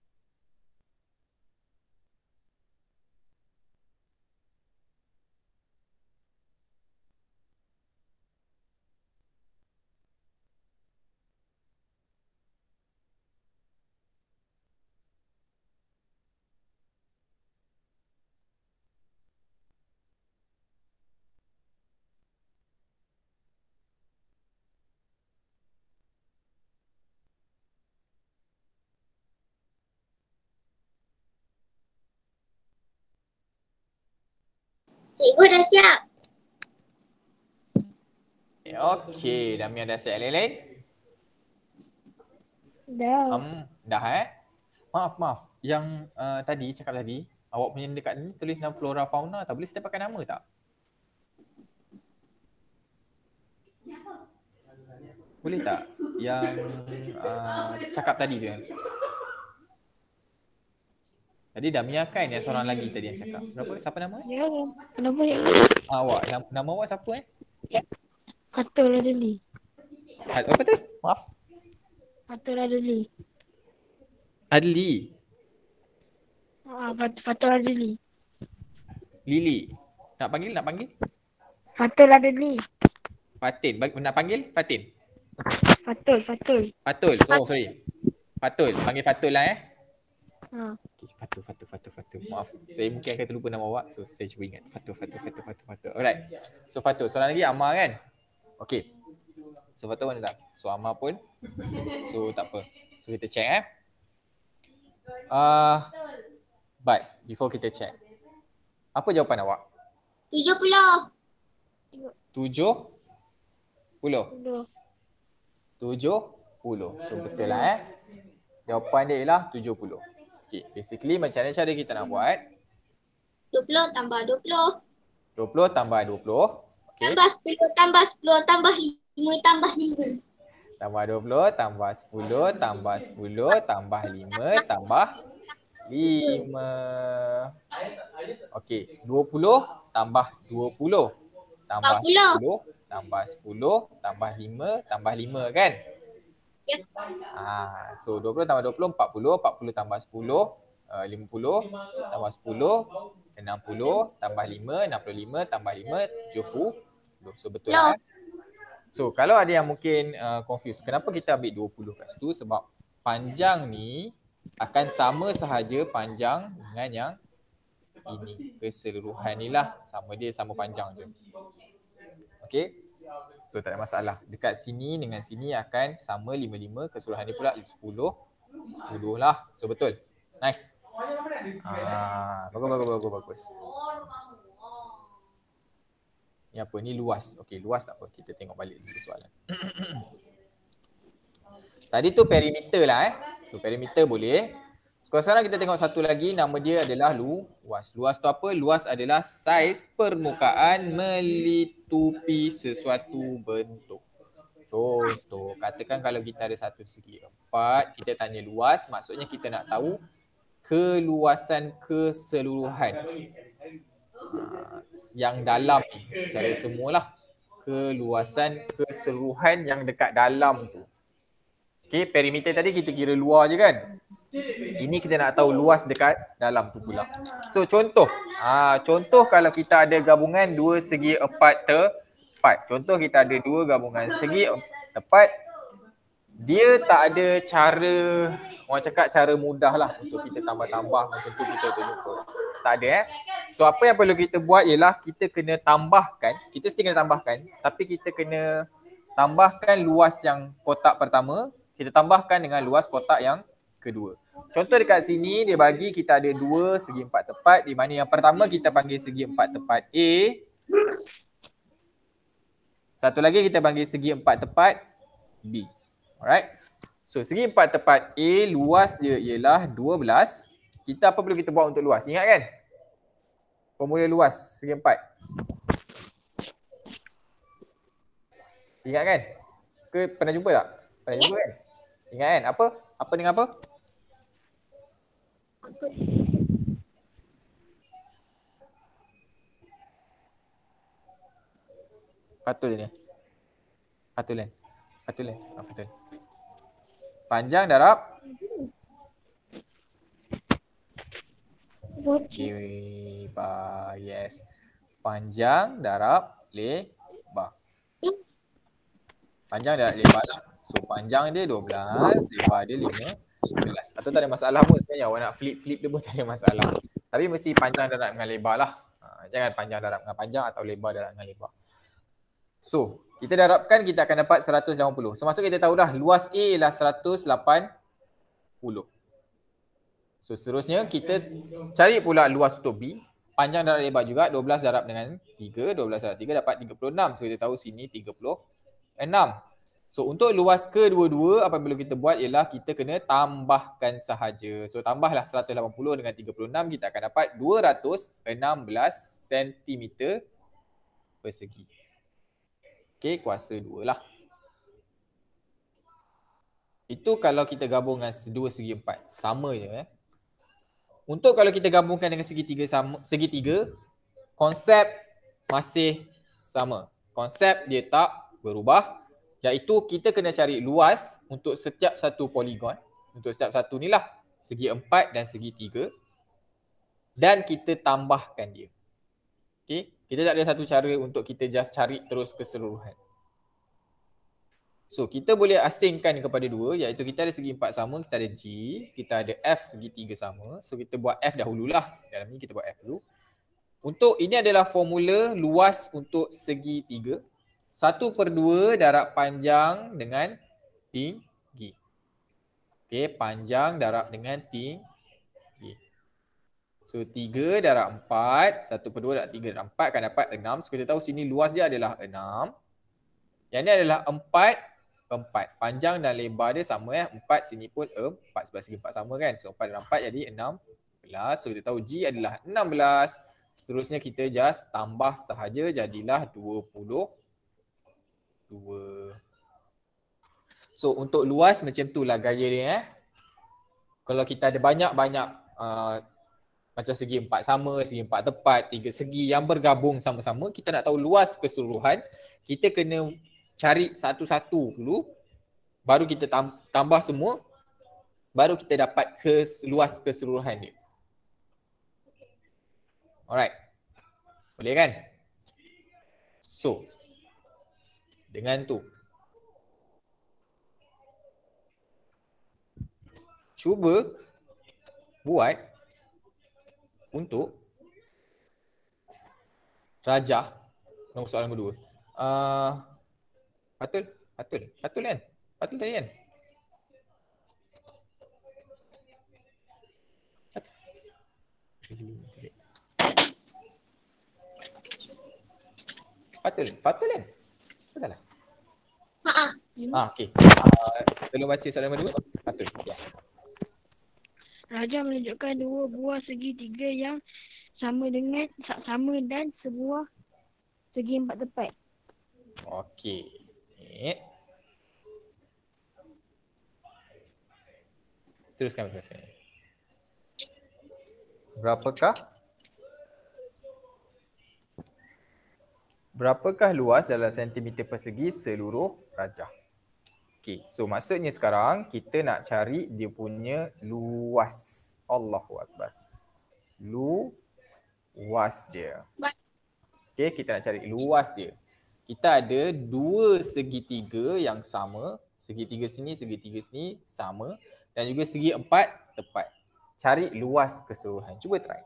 S2: cikgu dah siap.
S3: Okey, Damia dah siap. Lain-lain?
S2: Dah.
S3: Um, dah eh? Maaf, maaf. Yang uh, tadi, cakap tadi, awak punya dekat ni tulis nama flora fauna tak? Boleh saya pakai nama tak? Boleh tak? Yang uh, cakap tadi tu yang tadi Damia kan yang seorang lagi tadi yang cakap. Berapa? Siapa nama?
S2: Ya, kenapa ya?
S3: Ah, awak. Nama, nama awak siapa eh?
S2: Ya. Fatul Adeli.
S3: Apa tu? Maaf.
S2: Fatul Adeli.
S3: Adli.
S2: Ah, Fat- Fatul Adeli.
S3: Lili. Nak panggil? Nak panggil?
S2: Fatul Adeli.
S3: Fatin. Bag- Nak panggil? Fatin.
S2: Fatul, Fatul.
S3: Fatul. Oh, sorry. Fatul. Panggil Fatul lah eh.
S2: Ha.
S3: Okay, Fatul, Fatul, Fatul, Fatul. Maaf. Saya mungkin akan terlupa nama awak. So, saya cuba ingat. Fatul, Fatul, Fatul, Fatul, Fatul. Alright. So, Fatul. Soalan lagi Amar kan? Okay. So, Fatul mana dah? So, Amar pun. So, tak apa. So, kita check eh. Uh, but, before kita check. Apa jawapan awak?
S2: Tujuh puluh.
S3: Tujuh puluh.
S2: Tujuh.
S3: Tujuh puluh. So, betul lah eh. Jawapan dia ialah tujuh puluh. Okay, basically macam mana cara kita nak buat?
S2: Dua puluh tambah dua puluh.
S3: dua puluh tambah dua puluh. Okay.
S2: Tambah sepuluh, tambah sepuluh, tambah lima, tambah lima.
S3: Tambah dua puluh, tambah sepuluh, tambah sepuluh, tambah lima, tambah lima. Okay, dua puluh tambah dua puluh. Tambah sepuluh, tambah sepuluh, tambah lima, tambah lima kan?
S2: Ya.
S3: Ah, so dua puluh tambah dua puluh, empat puluh, empat puluh tambah sepuluh, uh, lima puluh, tambah sepuluh, enam puluh, tambah lima, enam puluh lima, tambah lima, tujuh puluh. So betul lah. Eh? So kalau ada yang mungkin uh, confused, kenapa kita ambil dua puluh kat situ? Sebab panjang ni akan sama sahaja panjang dengan yang ini. Keseluruhan ni lah sama dia, sama panjang je. Okay. So tak ada masalah. Dekat sini dengan sini akan sama lima puluh lima, keseluruhan dia pula sepuluh sepuluh lah. So betul. Nice. Ah, bagus, bagus, bagus, bagus. Ni apa? Ni luas. Okey, luas tak apa. Kita tengok balik dulu soalan. Tadi tu perimeter lah eh. So perimeter boleh. Sekarang kita tengok satu lagi, nama dia adalah luas. Luas tu apa? Luas adalah saiz permukaan melitupi sesuatu bentuk. Contoh, katakan kalau kita ada satu segi empat, kita tanya luas, maksudnya kita nak tahu keluasan keseluruhan. Uh, yang dalam ni, secara semualah. Keluasan keseluruhan yang dekat dalam tu. Okay, perimeter tadi kita kira luar je kan? Ini kita nak tahu luas dekat dalam tu pula. So contoh, ah contoh kalau kita ada gabungan dua segi empat tepat. Contoh kita ada dua gabungan segi tepat. Dia tak ada cara, orang cakap cara mudah lah untuk kita tambah-tambah macam tu kita tunjuk. Tak ada eh. So apa yang perlu kita buat ialah kita kena tambahkan, kita mesti kena tambahkan, tapi kita kena tambahkan luas yang kotak pertama, kita tambahkan dengan luas kotak yang kedua. Contoh dekat sini dia bagi kita ada dua segi empat tepat, di mana yang pertama kita panggil segi empat tepat A. Satu lagi kita panggil segi empat tepat B. Alright. So segi empat tepat A, luas dia ialah dua belas. Kita apa perlu kita buat untuk luas? Ingat kan? Formula luas segi empat. Ingat kan? Ke pernah jumpa tak? Pernah jumpa kan? Ingat kan? Apa? Apa dengan apa? Fatul ni. Fatul kan? Fatul kan? Ah, fatul. Panjang darab lebar. Yes. Panjang darab lebar. Panjang darab lebar lah. So panjang dia dua belas, lebar dia lima belas. Atau tak ada masalah pun sebenarnya. Awak nak flip-flip dia pun tak ada masalah. Tapi mesti panjang darab dengan lebar lah. Ha, jangan panjang darab dengan panjang atau lebar darab dengan lebar. So, kita darabkan kita akan dapat seratus lapan puluh. So, maksud kita tahu dah luas A ialah seratus lapan puluh. So, seterusnya kita cari pula luas untuk B. Panjang darab lebar juga, dua belas darab dengan tiga. dua belas darab tiga dapat tiga puluh enam. So, kita tahu sini tiga puluh enam. So, untuk luas kedua-dua, apa yang perlu kita buat ialah kita kena tambahkan sahaja. So, tambahlah seratus lapan puluh dengan tiga puluh enam, kita akan dapat dua ratus enam belas sentimeter persegi. Okey, kuasa dua lah. Itu kalau kita gabung dengan dua segi empat. Sama je. Eh. Untuk kalau kita gabungkan dengan segitiga sama, segitiga, konsep masih sama. Konsep dia tak berubah. Iaitu kita kena cari luas untuk setiap satu poligon. Untuk setiap satu ni lah. Segi empat dan segi tiga. Dan kita tambahkan dia. Okey. Kita tak ada satu cara untuk kita just cari terus keseluruhan. So, kita boleh asingkan kepada dua, iaitu kita ada segi empat sama, kita ada G, kita ada F segitiga sama. So, kita buat F dahululah. Dalam ni kita buat F dulu. Untuk ini adalah formula luas untuk segitiga. Satu per dua darab panjang dengan tinggi. Okey, panjang darab dengan tinggi. So, tiga darab empat, satu per dua darab tiga darab empat akan dapat enam. So, kita tahu sini luas dia adalah enam. Yang ni adalah empat, empat. Panjang dan lebar dia sama ya. empat sini pun empat. Sebelah segi empat sama kan. So, empat darab empat jadi enam belas. So, kita tahu G adalah enam belas. Seterusnya kita just tambah sahaja jadilah dua puluh dua. So, untuk luas macam tu lah gaya dia eh. Kalau kita ada banyak-banyak uh, macam segi empat sama, segi empat tepat, tiga segi yang bergabung sama-sama, kita nak tahu luas keseluruhan, kita kena cari satu-satu dulu, baru kita tambah semua, baru kita dapat kes, luas keseluruhan dia. Alright. Boleh kan? So, dengan tu, cuba buat untuk rajah nombor soalan kedua. Uh, Patul? Patul? Patul kan? Patul tadi kan? Fatul, Fatul kan? Betul lah?
S2: Ha.
S3: Ah, okey. Uh, tolong baca soalan nombor dua. Fatul, yes.
S4: Raja menunjukkan dua buah segitiga yang sama dengan sama dan sebuah segi empat tepat.
S3: Okey. Eh. Teruskan perkongsian. Berapakah Berapakah luas dalam sentimeter persegi seluruh rajah? Okey, so maksudnya sekarang kita nak cari dia punya luas. Allahu Akbar. Luas dia. Okey, kita nak cari luas dia. Kita ada dua segitiga yang sama. Segitiga sini, segitiga sini sama. Dan juga segi empat tepat. Cari luas keseluruhan. Cuba try.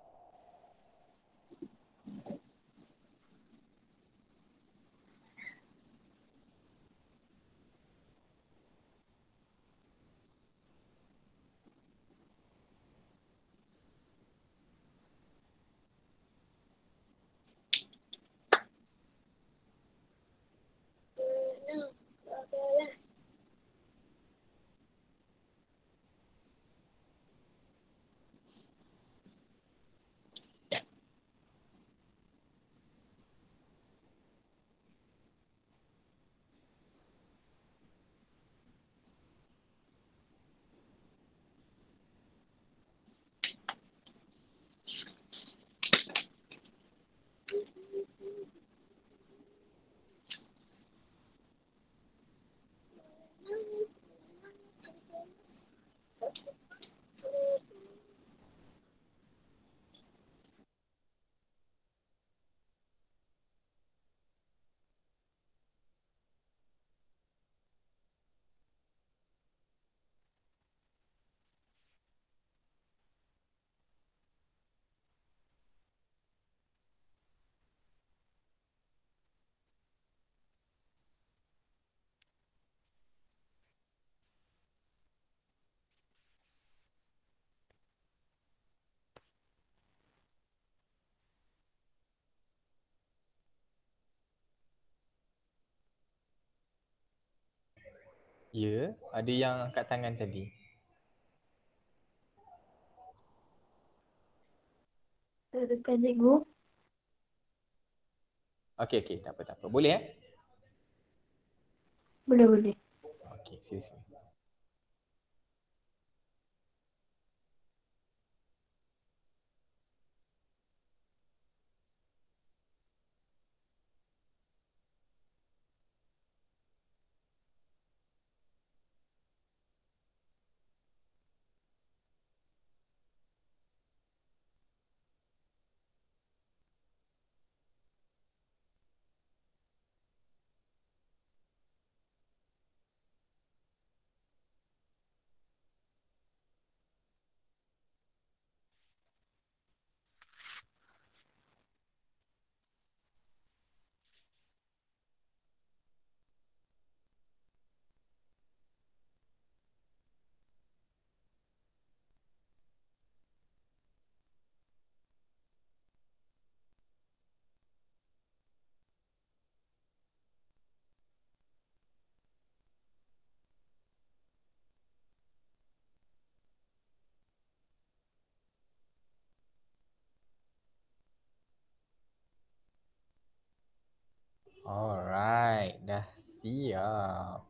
S3: Ya, ada yang angkat tangan tadi.
S4: Tekan cikgu.
S3: Okey, okey, tak apa, tak apa. Boleh eh?
S4: Boleh, boleh.
S3: Okey, sila sila. Alright, dah siap.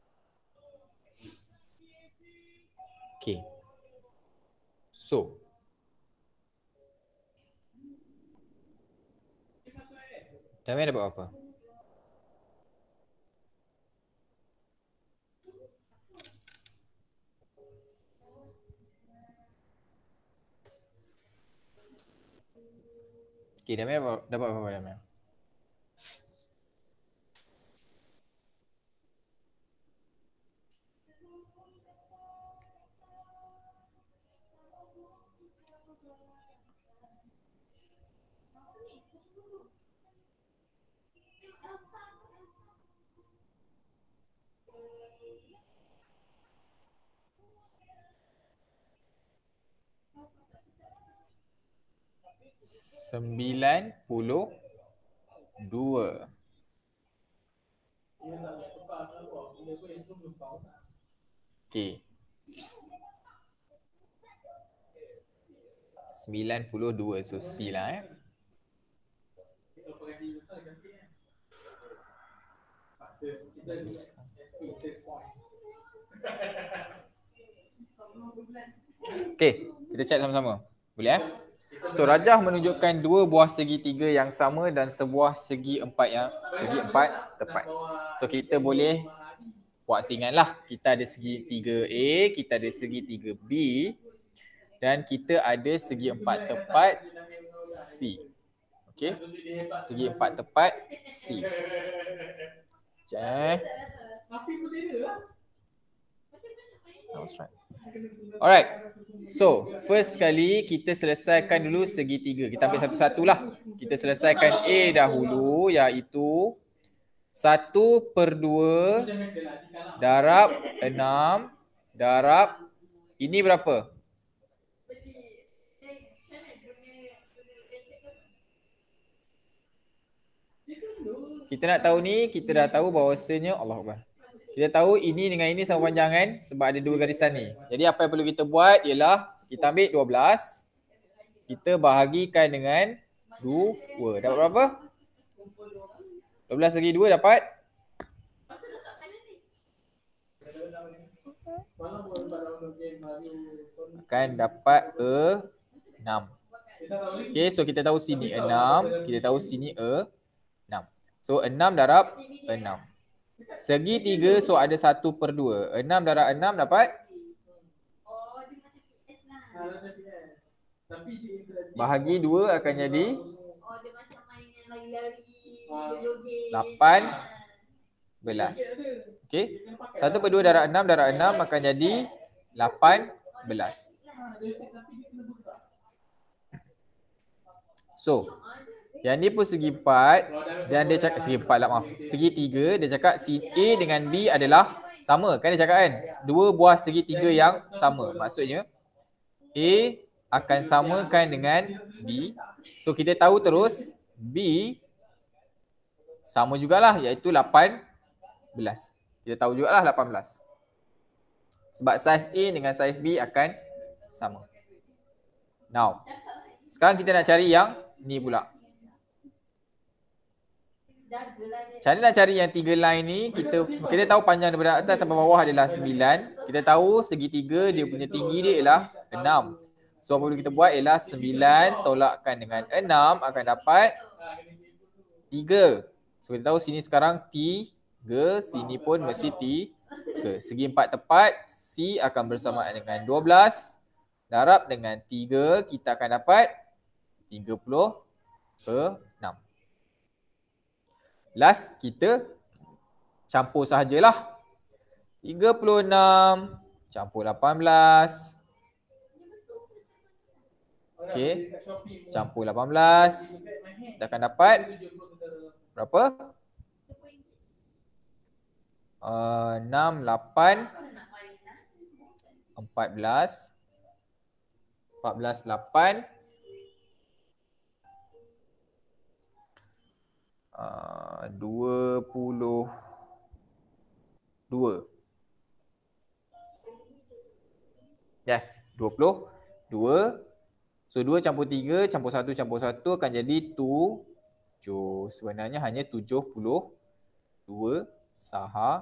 S3: Okay. So. Dami ada buat apa? Okay, Dami dapat, dapat apa Dami? sembilan puluh dua. Okey. sembilan puluh dua. So C lah eh. Okey, kita check sama-sama. Boleh eh? So rajah menunjukkan dua buah segitiga yang sama dan sebuah segi empat yang segi empat tepat. So kita boleh buat sainganlah. Kita ada segitiga A, kita ada segitiga B dan kita ada segi empat tepat C. Okey. Segi empat tepat C. Check. Alright. So, first sekali kita selesaikan dulu segitiga. Kita ambil satu-satu lah. Kita selesaikan A dahulu, iaitu satu per dua darab enam darab ini berapa? Kita nak tahu ni, kita dah tahu bahawasanya Allah Akbar. Kita tahu ini dengan ini sama panjang kan? Sebab ada dua garisan ni. Jadi apa yang perlu kita buat ialah kita ambil dua belas. Kita bahagikan dengan dua. Dapat berapa? dua belas bagi dua dapat? Akan dapat enam. Okay, so kita tahu sini enam. Kita tahu sini enam. So enam darab enam. Segi tiga, so ada satu per dua. enam darab enam dapat? Bahagi dua akan jadi? lapan belas. Okay. satu per dua darab enam darab enam akan jadi lapan belas. So, yang ni pun segi empat dan dia cakap segi empat lah maaf. Segi tiga, dia cakap si A dengan B adalah sama. Kan dia cakap kan? Dua buah segi tiga yang sama. Maksudnya A akan samakan dengan B. So kita tahu terus B sama jugalah iaitu lapan belas. Kita tahu jugalah lapan belas. Sebab saiz A dengan saiz B akan sama. Now, sekarang kita nak cari yang ni pula. Cara nak cari yang tiga line ni, kita kita tahu panjang daripada atas sampai bawah adalah sembilan. Kita tahu segitiga dia punya tinggi dia ialah enam. So apa yang kita buat ialah sembilan tolakkan dengan enam akan dapat tiga. So kita tahu sini sekarang tiga, sini pun mesti tiga. Segi empat tepat, C akan bersamaan dengan dua belas. Darab dengan tiga, kita akan dapat tiga puluh enam. Last, kita campur sahajalah. tiga puluh enam campur lapan belas. Okey, campur lapan belas. Kita akan dapat berapa? Uh, enam, lapan, empat belas. empat belas, lapan. Uh, dua puluh dua. Yes, dua puluh dua. So dua campur tiga, campur satu, campur satu akan jadi tujuh. Sebenarnya hanya tujuh puluh dua sahaja.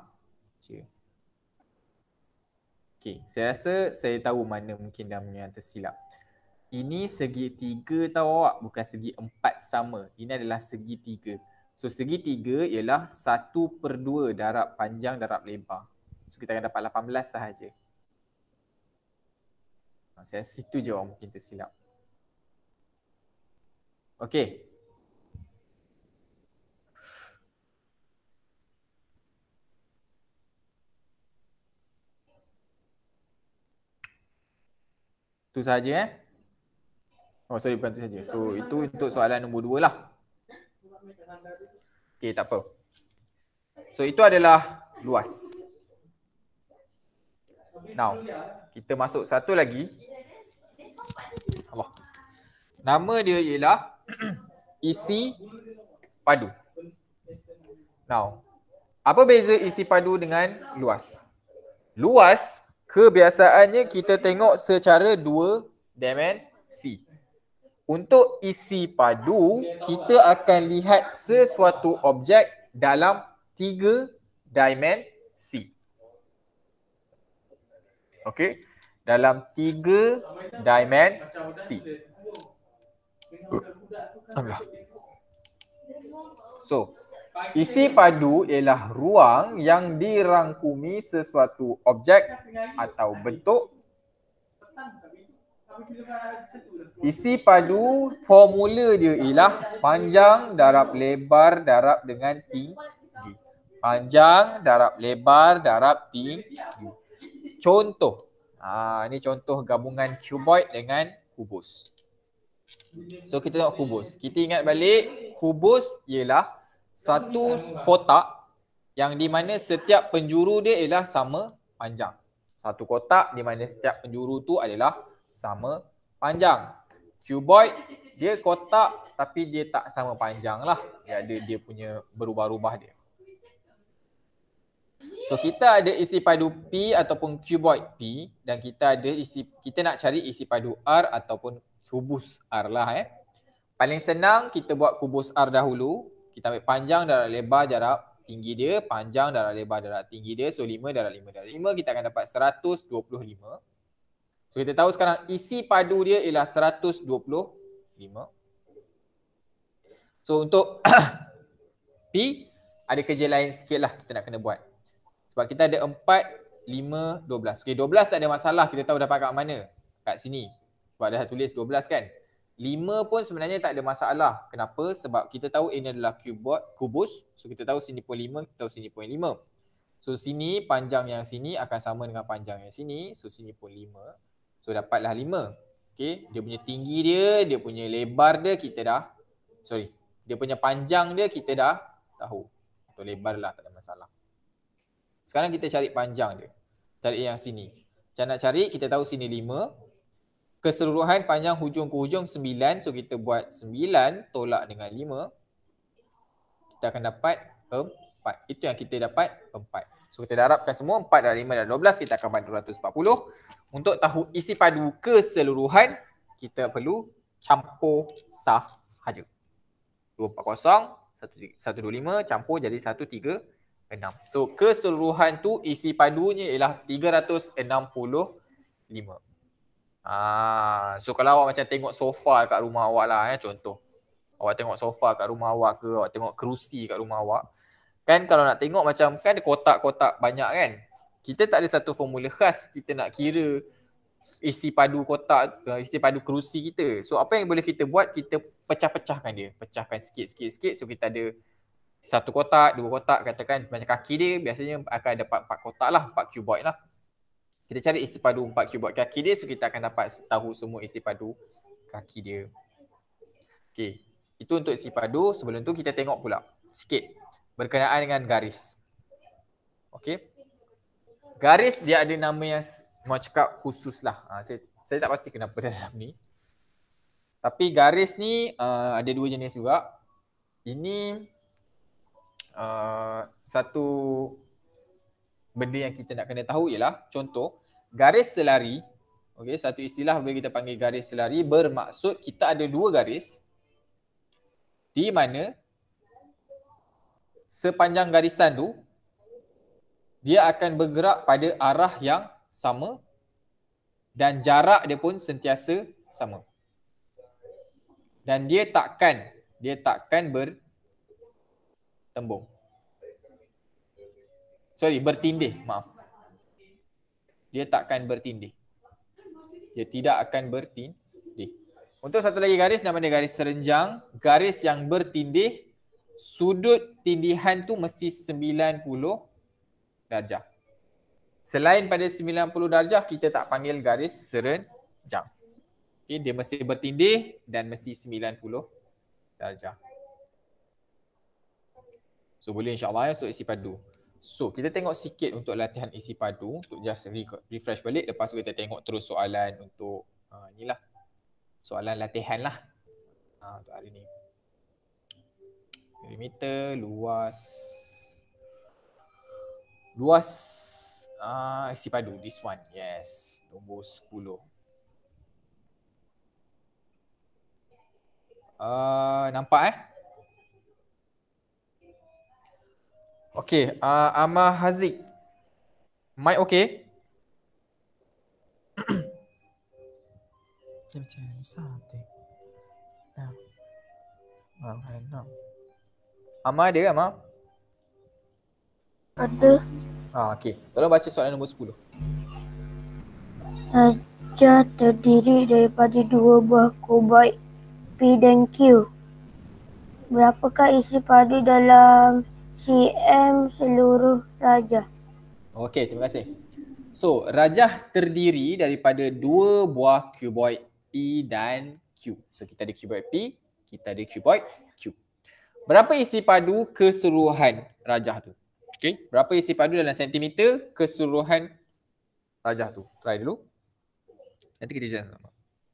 S3: Okey, saya rasa saya tahu mana mungkin dah yang tersilap. Ini segi tiga tahu awak, bukan segi empat sama. Ini adalah segi tiga. So segi tiga ialah satu per dua darab panjang darab lebar. So kita akan dapat lapan belas sahaja. Saya rasa situ je orang mungkin tersilap. Okey. Itu sahaja eh. Oh sorry, bukan itu saja. So itu untuk soalan nombor dua lah. Okey, tak apa. So itu adalah luas. Now, kita masuk satu lagi. Allah. Nama dia ialah isi padu. Now, apa beza isi padu dengan luas? Luas, kebiasaannya kita tengok secara dua dimensi. Untuk isi padu, kita akan lihat sesuatu objek dalam tiga dimensi. Okey, dalam tiga dimensi. So, isi padu ialah ruang yang dirangkumi sesuatu objek atau bentuk. Isi padu, formula dia ialah panjang darab lebar darab dengan tinggi. Panjang darab lebar darab tinggi. Contoh. Ha, ini contoh gabungan cuboid dengan kubus. So kita tengok kubus. Kita ingat balik, kubus ialah satu kotak yang di mana setiap penjuru dia ialah sama panjang. Satu kotak di mana setiap penjuru tu adalah sama panjang. Cuboid dia kotak tapi dia tak sama panjang lah. Dia ada dia punya berubah-ubah dia. So kita ada isi padu P ataupun cuboid P dan kita ada isi kita nak cari isi padu R ataupun kubus R lah eh. Paling senang kita buat kubus R dahulu. Kita ambil panjang darab lebar darab tinggi dia, panjang darab lebar darab tinggi dia. So lima darab lima darab lima kita akan dapat seratus dua puluh lima. So kita tahu sekarang isi padu dia ialah seratus dua puluh lima. So untuk P ada kerja lain sikit lah kita nak kena buat. Sebab kita ada empat, lima, dua belas. Okay, dua belas tak ada masalah, kita tahu dapat kat mana. Kat sini. Sebab dah tulis dua belas kan. lima pun sebenarnya tak ada masalah. Kenapa? Sebab kita tahu ini adalah cuboid, kubus. So kita tahu sini pun lima, kita tahu sini pun lima. So sini panjang yang sini akan sama dengan panjang yang sini. So sini pun lima. So dapatlah lima. Okay, dia punya tinggi dia, dia punya lebar dia kita dah, sorry, dia punya panjang dia kita dah tahu. Atau lebar lah, tak ada masalah. Sekarang kita cari panjang dia. Cari yang sini. Macam nak cari, kita tahu sini lima. Keseluruhan panjang hujung ke hujung sembilan. So kita buat sembilan tolak dengan lima. Kita akan dapat empat. Itu yang kita dapat empat. So kita darabkan semua empat dan lima dan dua belas. Kita akan dapat dua ratus empat puluh. Untuk tahu isi padu keseluruhan, kita perlu campur sahaja. dua ratus empat puluh, seratus dua puluh lima campur jadi seratus tiga puluh enam. So keseluruhan tu isi padunya ialah tiga ratus enam puluh lima. Ah, so kalau awak macam tengok sofa kat rumah awak lah eh, contoh. Awak tengok sofa kat rumah awak ke, awak tengok kerusi kat rumah awak. Kan kalau nak tengok macam kan ada kotak-kotak banyak kan. Kita tak ada satu formula khas kita nak kira isi padu kotak, isi padu kerusi kita. So apa yang boleh kita buat, kita pecah-pecahkan dia. Pecahkan sikit-sikit-sikit. So kita ada satu kotak, dua kotak, katakan macam kaki dia biasanya akan dapat empat kotak lah, empat cuboid lah. Kita cari isi padu empat cuboid kaki dia, so kita akan dapat tahu semua isi padu kaki dia. Okey, itu untuk isi padu. Sebelum tu kita tengok pula sikit berkenaan dengan garis. Okey, garis dia ada nama yang mau cakap khusus lah. Ha, saya, saya tak pasti kenapa dalam ni. Tapi garis ni uh, ada dua jenis juga. Ini Uh, satu benda yang kita nak kena tahu ialah contoh garis selari. Okey, satu istilah boleh kita panggil garis selari, bermaksud kita ada dua garis di mana sepanjang garisan tu dia akan bergerak pada arah yang sama dan jarak dia pun sentiasa sama. Dan dia takkan dia takkan ber tembung. Sorry, bertindih, maaf. Dia takkan bertindih. Dia tidak akan bertindih. Untuk satu lagi garis nama dia garis serenjang. Garis yang bertindih, sudut tindihan tu mesti sembilan puluh darjah. Selain pada sembilan puluh darjah, kita tak panggil garis serenjang. Okay, dia mesti bertindih dan mesti sembilan puluh darjah. So boleh insyaAllah ya untuk isi padu. So kita tengok sikit untuk latihan isi padu. Untuk just refresh balik. Lepas tu kita tengok terus soalan untuk uh, inilah. Soalan latihan lah. Ha, untuk hari ni. Perimeter, luas. Luas uh, isi padu, this one. Yes, nombor sepuluh. Uh, nampak eh? Okay, uh, Amar Haziq. Mic okay? Dia macam something. Nah. Ah, nah. Amar ada ke Amar?
S2: Ada.
S3: Ah, okay. Tolong baca soalan nombor sepuluh.
S2: Raja terdiri daripada dua buah kuboid P dan Q. Berapakah isi padu dalam cm seluruh rajah?
S3: Okey, terima kasih. So, rajah terdiri daripada dua buah cuboid P dan Q. So, kita ada cuboid P, kita ada cuboid Q. Berapa isi padu keseluruhan rajah tu? Okey, berapa isi padu dalam sentimeter keseluruhan rajah tu? Try dulu. Nanti kita jawab sama.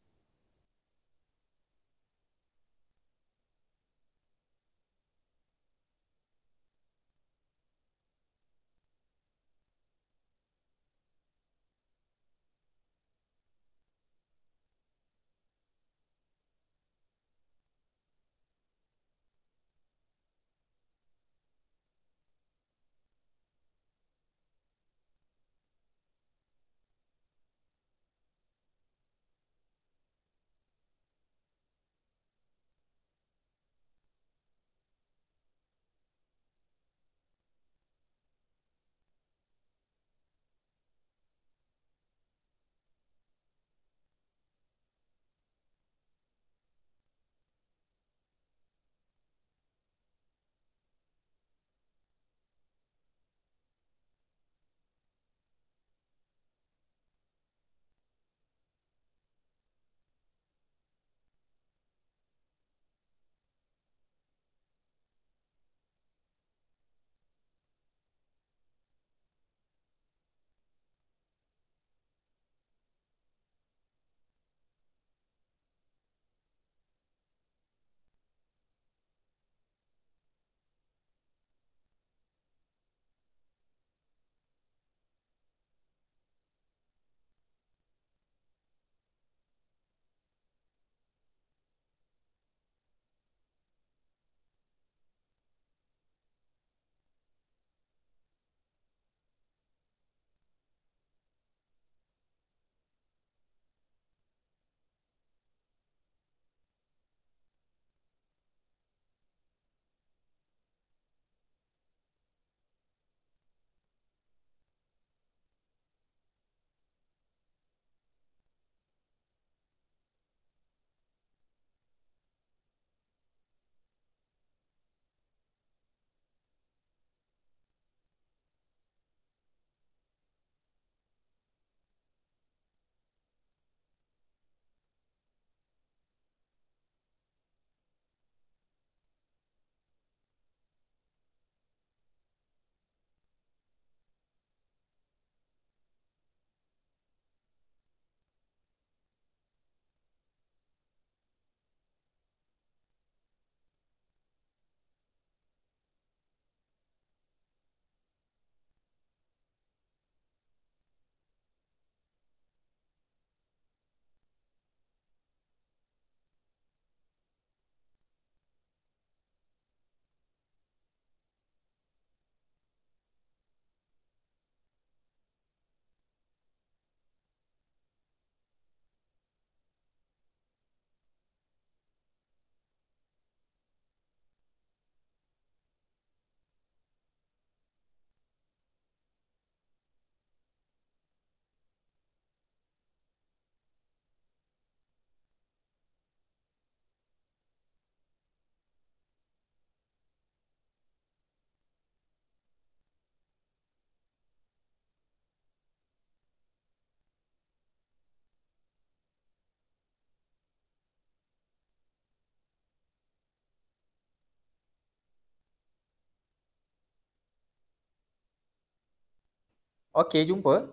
S3: Okey, jumpa.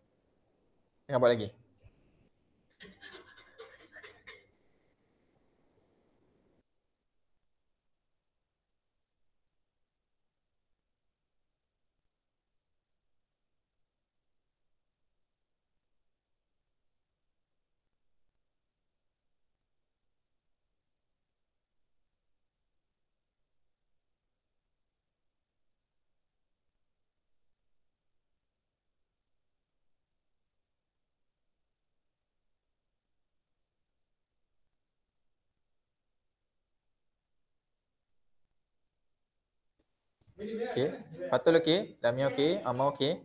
S3: Tengah buat lagi. Okay. Fatul okey, Damia okey, Amma okey.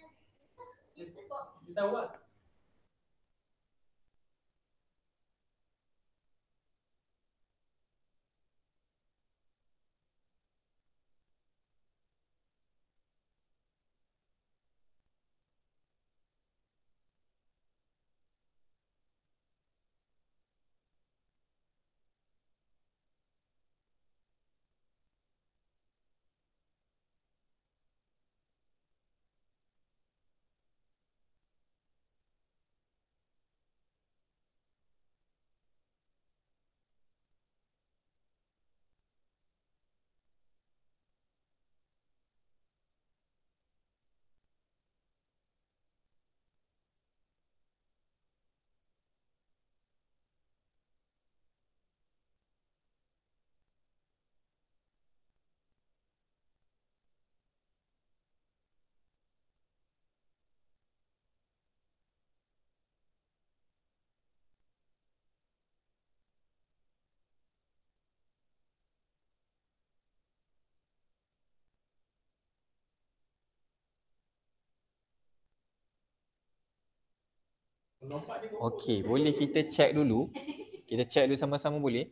S3: Okey, boleh kita check dulu. Kita check dulu sama-sama boleh?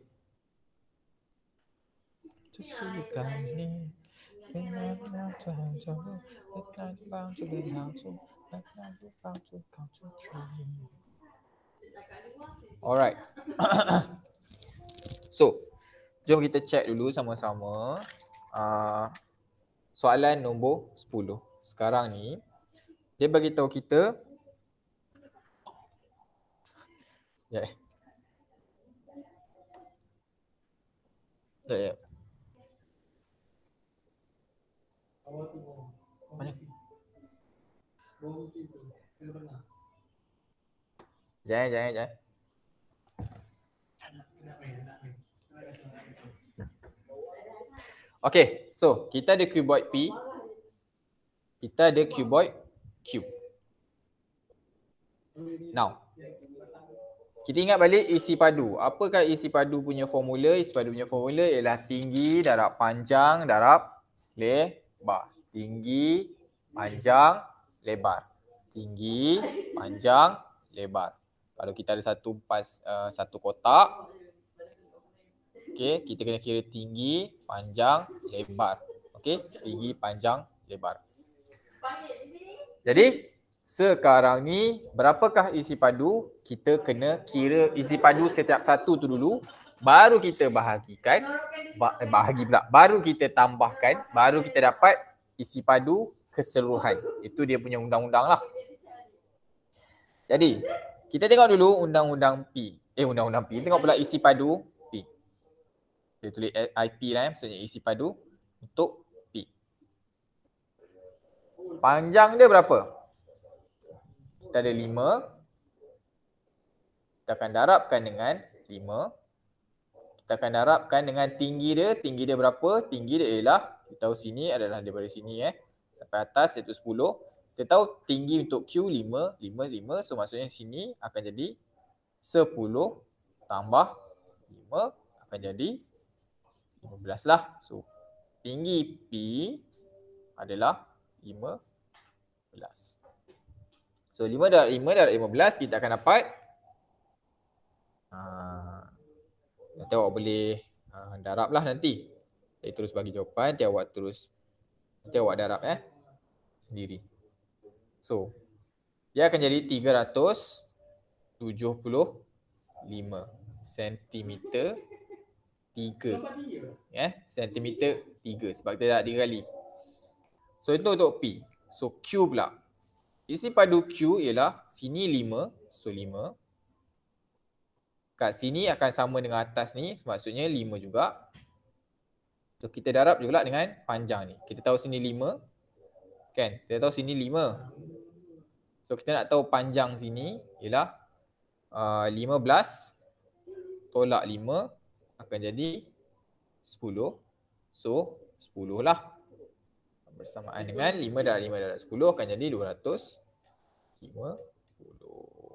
S3: To see you coming. When I want to have to, the kind of bound to be how to, the kind of bound to come to tree. Alright. So, jom kita check dulu sama-sama. Uh, soalan nombor sepuluh. Sekarang ni, dia bagi tahu kita. Ya. Yeah. Ya, ya. Mana? Jangan, jangan, jangan. Okay, so kita ada cuboid P. Kita ada cuboid Q. Now, kita ingat balik isi padu. Apakah isi padu punya formula? Isi padu punya formula ialah tinggi darab panjang darab lebar. Tinggi, panjang, lebar. Tinggi, panjang, lebar. Kalau kita ada satu pas uh, satu kotak, okey, kita kena kira tinggi, panjang, lebar. Okey, tinggi, panjang, lebar. Jadi, sekarang ni berapakah isi padu? Kita kena kira isi padu setiap satu tu dulu. Baru kita bahagikan. Bahagi pula. Baru kita tambahkan. Baru kita dapat isi padu keseluruhan. Itu dia punya undang-undang lah. Jadi, kita tengok dulu undang-undang P. Eh, undang-undang P. Tengok pula isi padu P. Dia tulis I P lah, maksudnya isi padu untuk P. Panjang dia berapa? Kita ada lima. Kita akan darabkan dengan lima. Kita akan darabkan dengan tinggi dia. Tinggi dia berapa? Tinggi dia ialah, kita tahu sini adalah daripada sini eh. Sampai atas iaitu sepuluh. Kita tahu tinggi untuk Q lima, lima, lima. So maksudnya sini akan jadi sepuluh tambah lima akan jadi lima belas lah. So tinggi P adalah lima belas. So lima darab lima darab lima belas kita akan dapat. Uh, nanti awak boleh uh, darab lah nanti. Saya terus bagi jawapan, nanti awak terus, nanti awak darab eh sendiri. So dia akan jadi tiga ratus tujuh puluh lima sentimeter tiga. Ya, sentimeter tiga sebab kita dah tiga kali. So itu untuk P. So Q pula. Isi padu Q ialah sini lima, so lima. Kat sini akan sama dengan atas ni, maksudnya lima juga. So kita darab juga dengan panjang ni. Kita tahu sini lima. Kan? Kita tahu sini lima. So kita nak tahu panjang sini ialah uh, lima belas tolak lima akan jadi sepuluh. So sepuluh lah. Bersamaan dengan lima darab lima darab sepuluh akan jadi dua ratus lima puluh.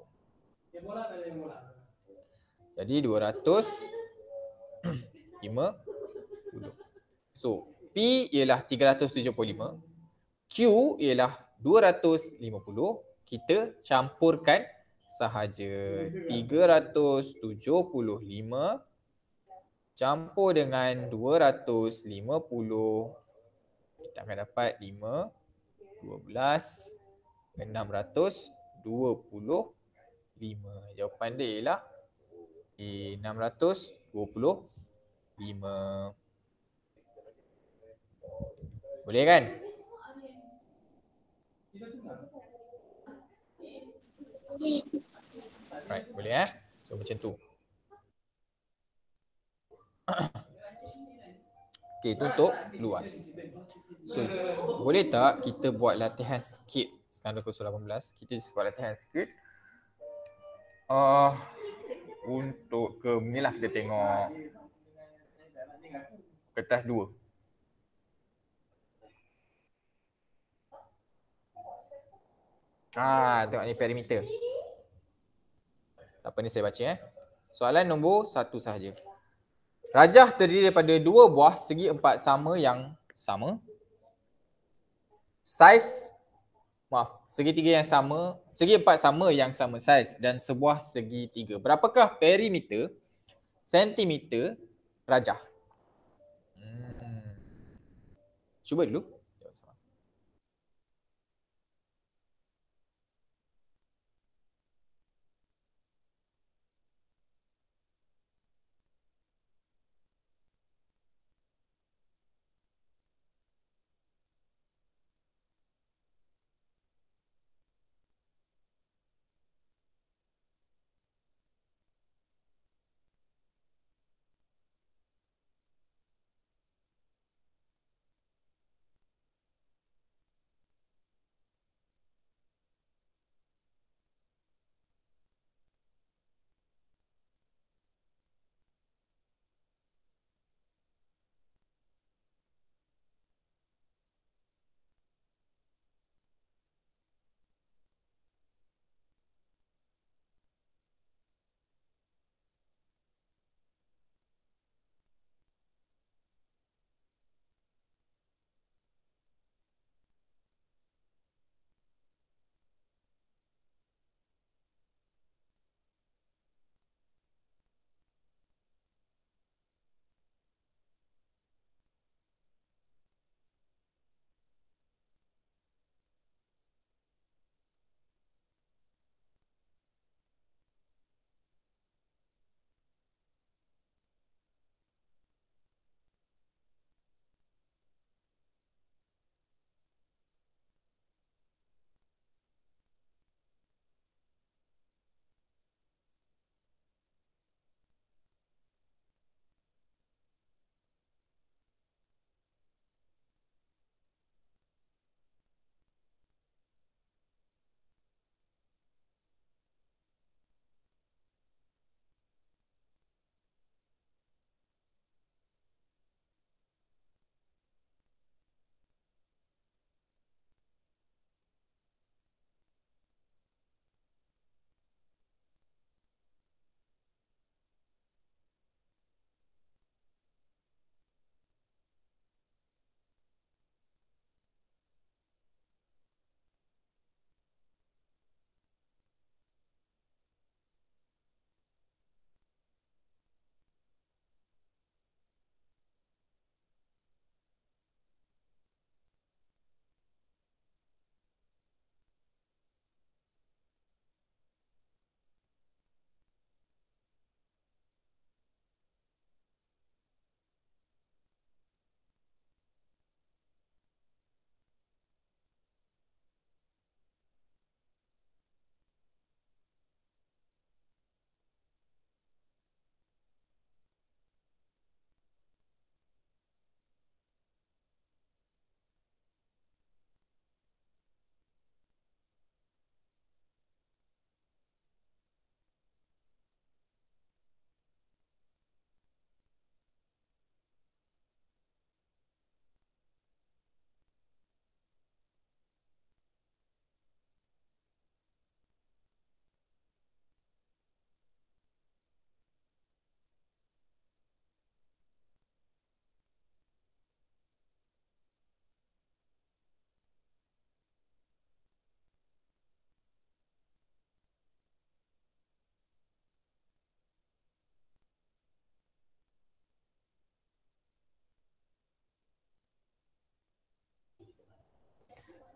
S3: Jadi dua ratus lima puluh. So, P P ialah tiga ratus tujuh puluh lima, Q ialah dua ratus lima puluh. Kita campurkan sahaja. tiga ratus tujuh puluh lima campur dengan dua ratus lima puluh. Kita akan dapat lima, dua belas, enam ratus dua puluh lima. Jawapan dia ialah A, enam ratus dua puluh lima. Boleh kan? Right, boleh eh? So macam tu. Okay, itu untuk luas. So, boleh tak kita buat latihan sikit sekarang dua puluh lapan belas. Kita just buat latihan sikit. Uh, untuk ke ni lah kita tengok kertas dua. Ah, tengok ni perimeter. Apa ni saya baca eh. Soalan nombor satu sahaja. Rajah terdiri daripada dua buah segi empat sama yang sama. Saiz, maaf, segitiga yang sama, segi empat sama yang sama saiz dan sebuah segitiga. Berapakah perimeter sentimeter rajah? Hmm. Cuba dulu.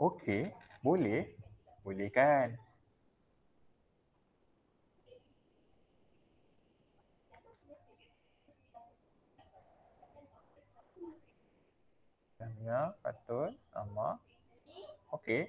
S3: Okey, boleh. Boleh kan? Tanya, patut, sama. Okey.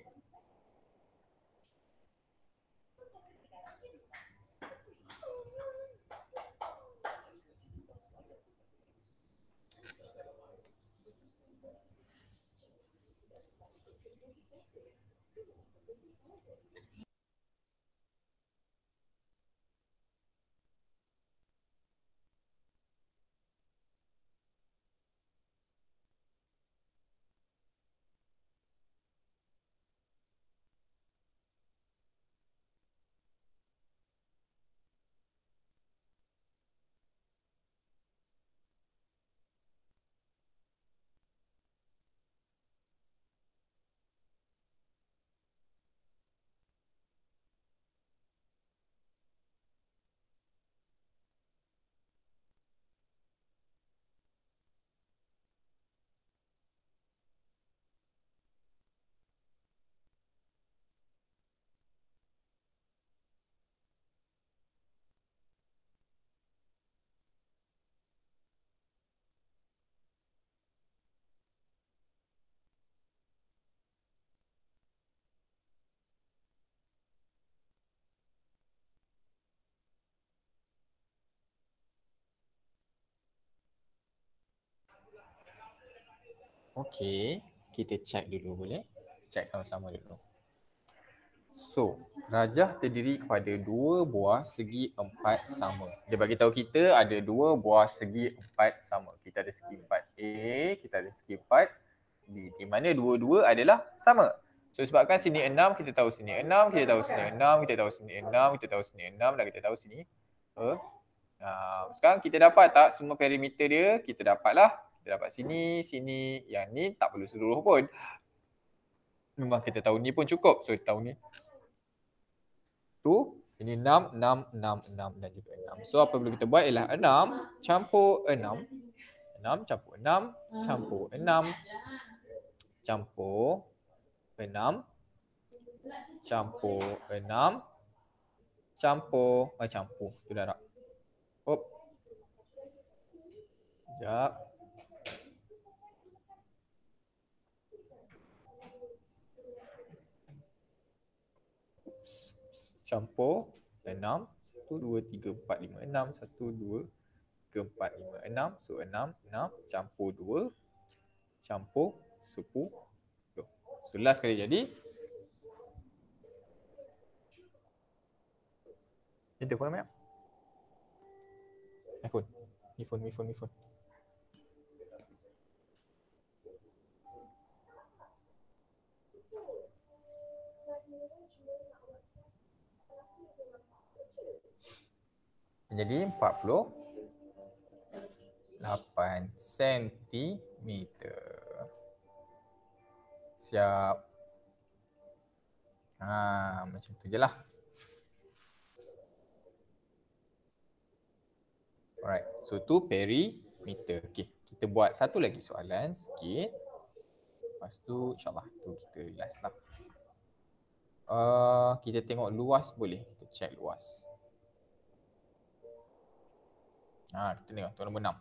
S3: Okey, kita check dulu boleh? Check sama-sama dulu. So, rajah terdiri kepada dua buah segi empat sama. Dia bagi tahu kita ada dua buah segi empat sama. Kita ada segi empat A, kita ada segi empat B. Di mana dua-dua adalah sama. So, sebabkan sini enam, kita tahu sini enam, kita tahu sini enam, kita tahu sini enam, kita tahu sini enam dan kita tahu sini enam. Sekarang kita dapat tak semua perimeter dia? Kita dapatlah. Kita dapat sini, sini. Yang ni tak perlu seluruh pun. Memang kita tahu ni pun cukup. So, kita tahu ni. Tu, ini enam, enam, enam, enam dan juga enam. So, apa perlu kita buat ialah enam campur enam. enam campur enam, campur enam, campur enam, campur enam, campur, ah, campur. Tu dah tak. Hop. Sekejap. Campur enam, satu, dua, tiga, empat, lima, enam, satu, dua, tiga, empat, lima, enam. So enam, enam, campur dua, campur sepuluh. So last kali jadi. Ini telefon apa? iPhone. Ni phone, ni phone, ni phone. Jadi empat puluh lapan sentimeter. Siap. Ha, macam tu je lah. Alright, so tu perimeter. Okay, kita buat satu lagi soalan sikit. Lepas tu insyaAllah tu kita last lah. Uh, kita tengok luas boleh? Kita check luas. Ha, kita tengok tu nombor enam.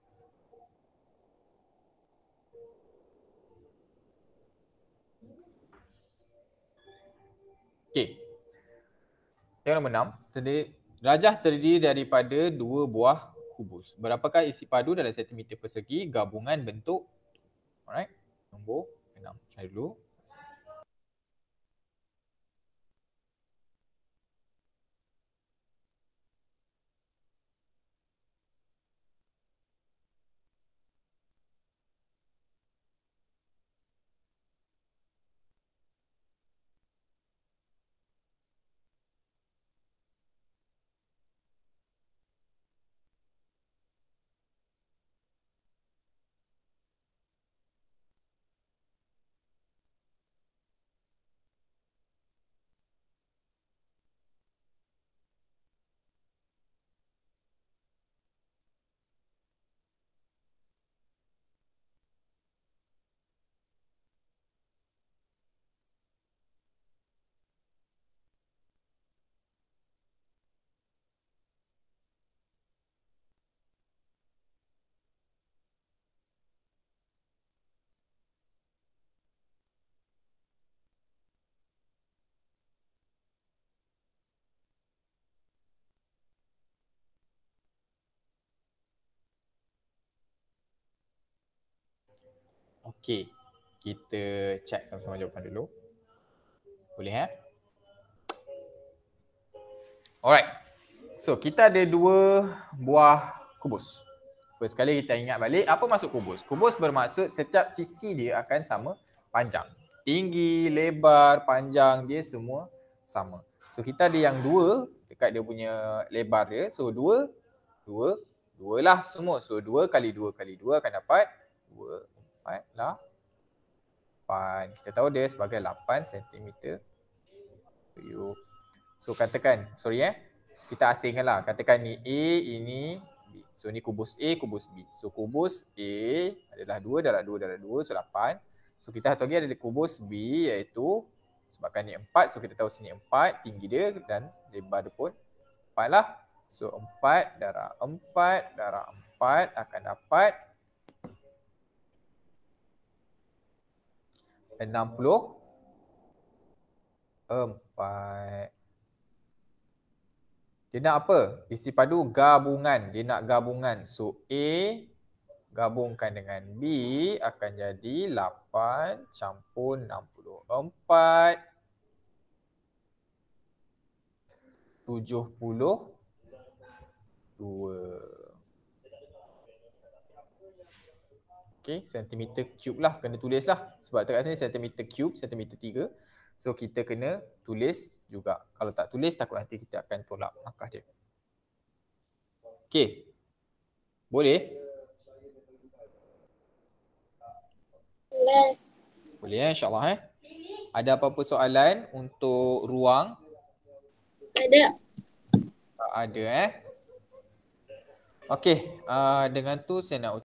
S3: Okay. Tengok nombor enam. Terdiri, rajah terdiri daripada dua buah kubus. Berapakah isi padu dalam sentimeter persegi gabungan bentuk? Alright. Nombor enam. Cari dulu. Okey. Kita check sama-sama jawapan dulu. Boleh eh? Alright. So, kita ada dua buah kubus. First kali kita ingat balik apa maksud kubus. Kubus bermaksud setiap sisi dia akan sama panjang. Tinggi, lebar, panjang dia semua sama. So, kita ada yang dua dekat dia punya lebar dia. So, dua, dua, dua lah semua. So, dua kali dua kali dua akan dapat dua, empat, lapan. Kita tahu dia sebagai lapan sentimeter. So, katakan, sorry eh. Kita asingkan lah. Katakan ni A, ini B. So, ni kubus A, kubus B. So, kubus A adalah dua darab dua darab dua, so lapan. So, kita satu lagi ada kubus B iaitu sebabkan ni empat. So, kita tahu sini empat tinggi dia dan lebar dia pun empat lah. So, empat darab empat darab empat akan dapat enam puluh empat. Dia nak apa? Isi padu gabungan. Dia nak gabungan. So, A gabungkan dengan B akan jadi lapan campur enam puluh empat. tujuh puluh dua. Okey, sentimeter cube lah. Kena tulis lah. Sebab dekat sini sentimeter cube, sentimeter tiga. So, kita kena tulis juga. Kalau tak tulis, takut nanti kita akan tolak markah dia. Okey. Boleh?
S2: Boleh.
S3: Boleh eh, insyaAllah eh. Ada apa-apa soalan untuk ruang?
S2: Ada.
S3: Tak ada eh. Okey, uh, dengan tu saya nak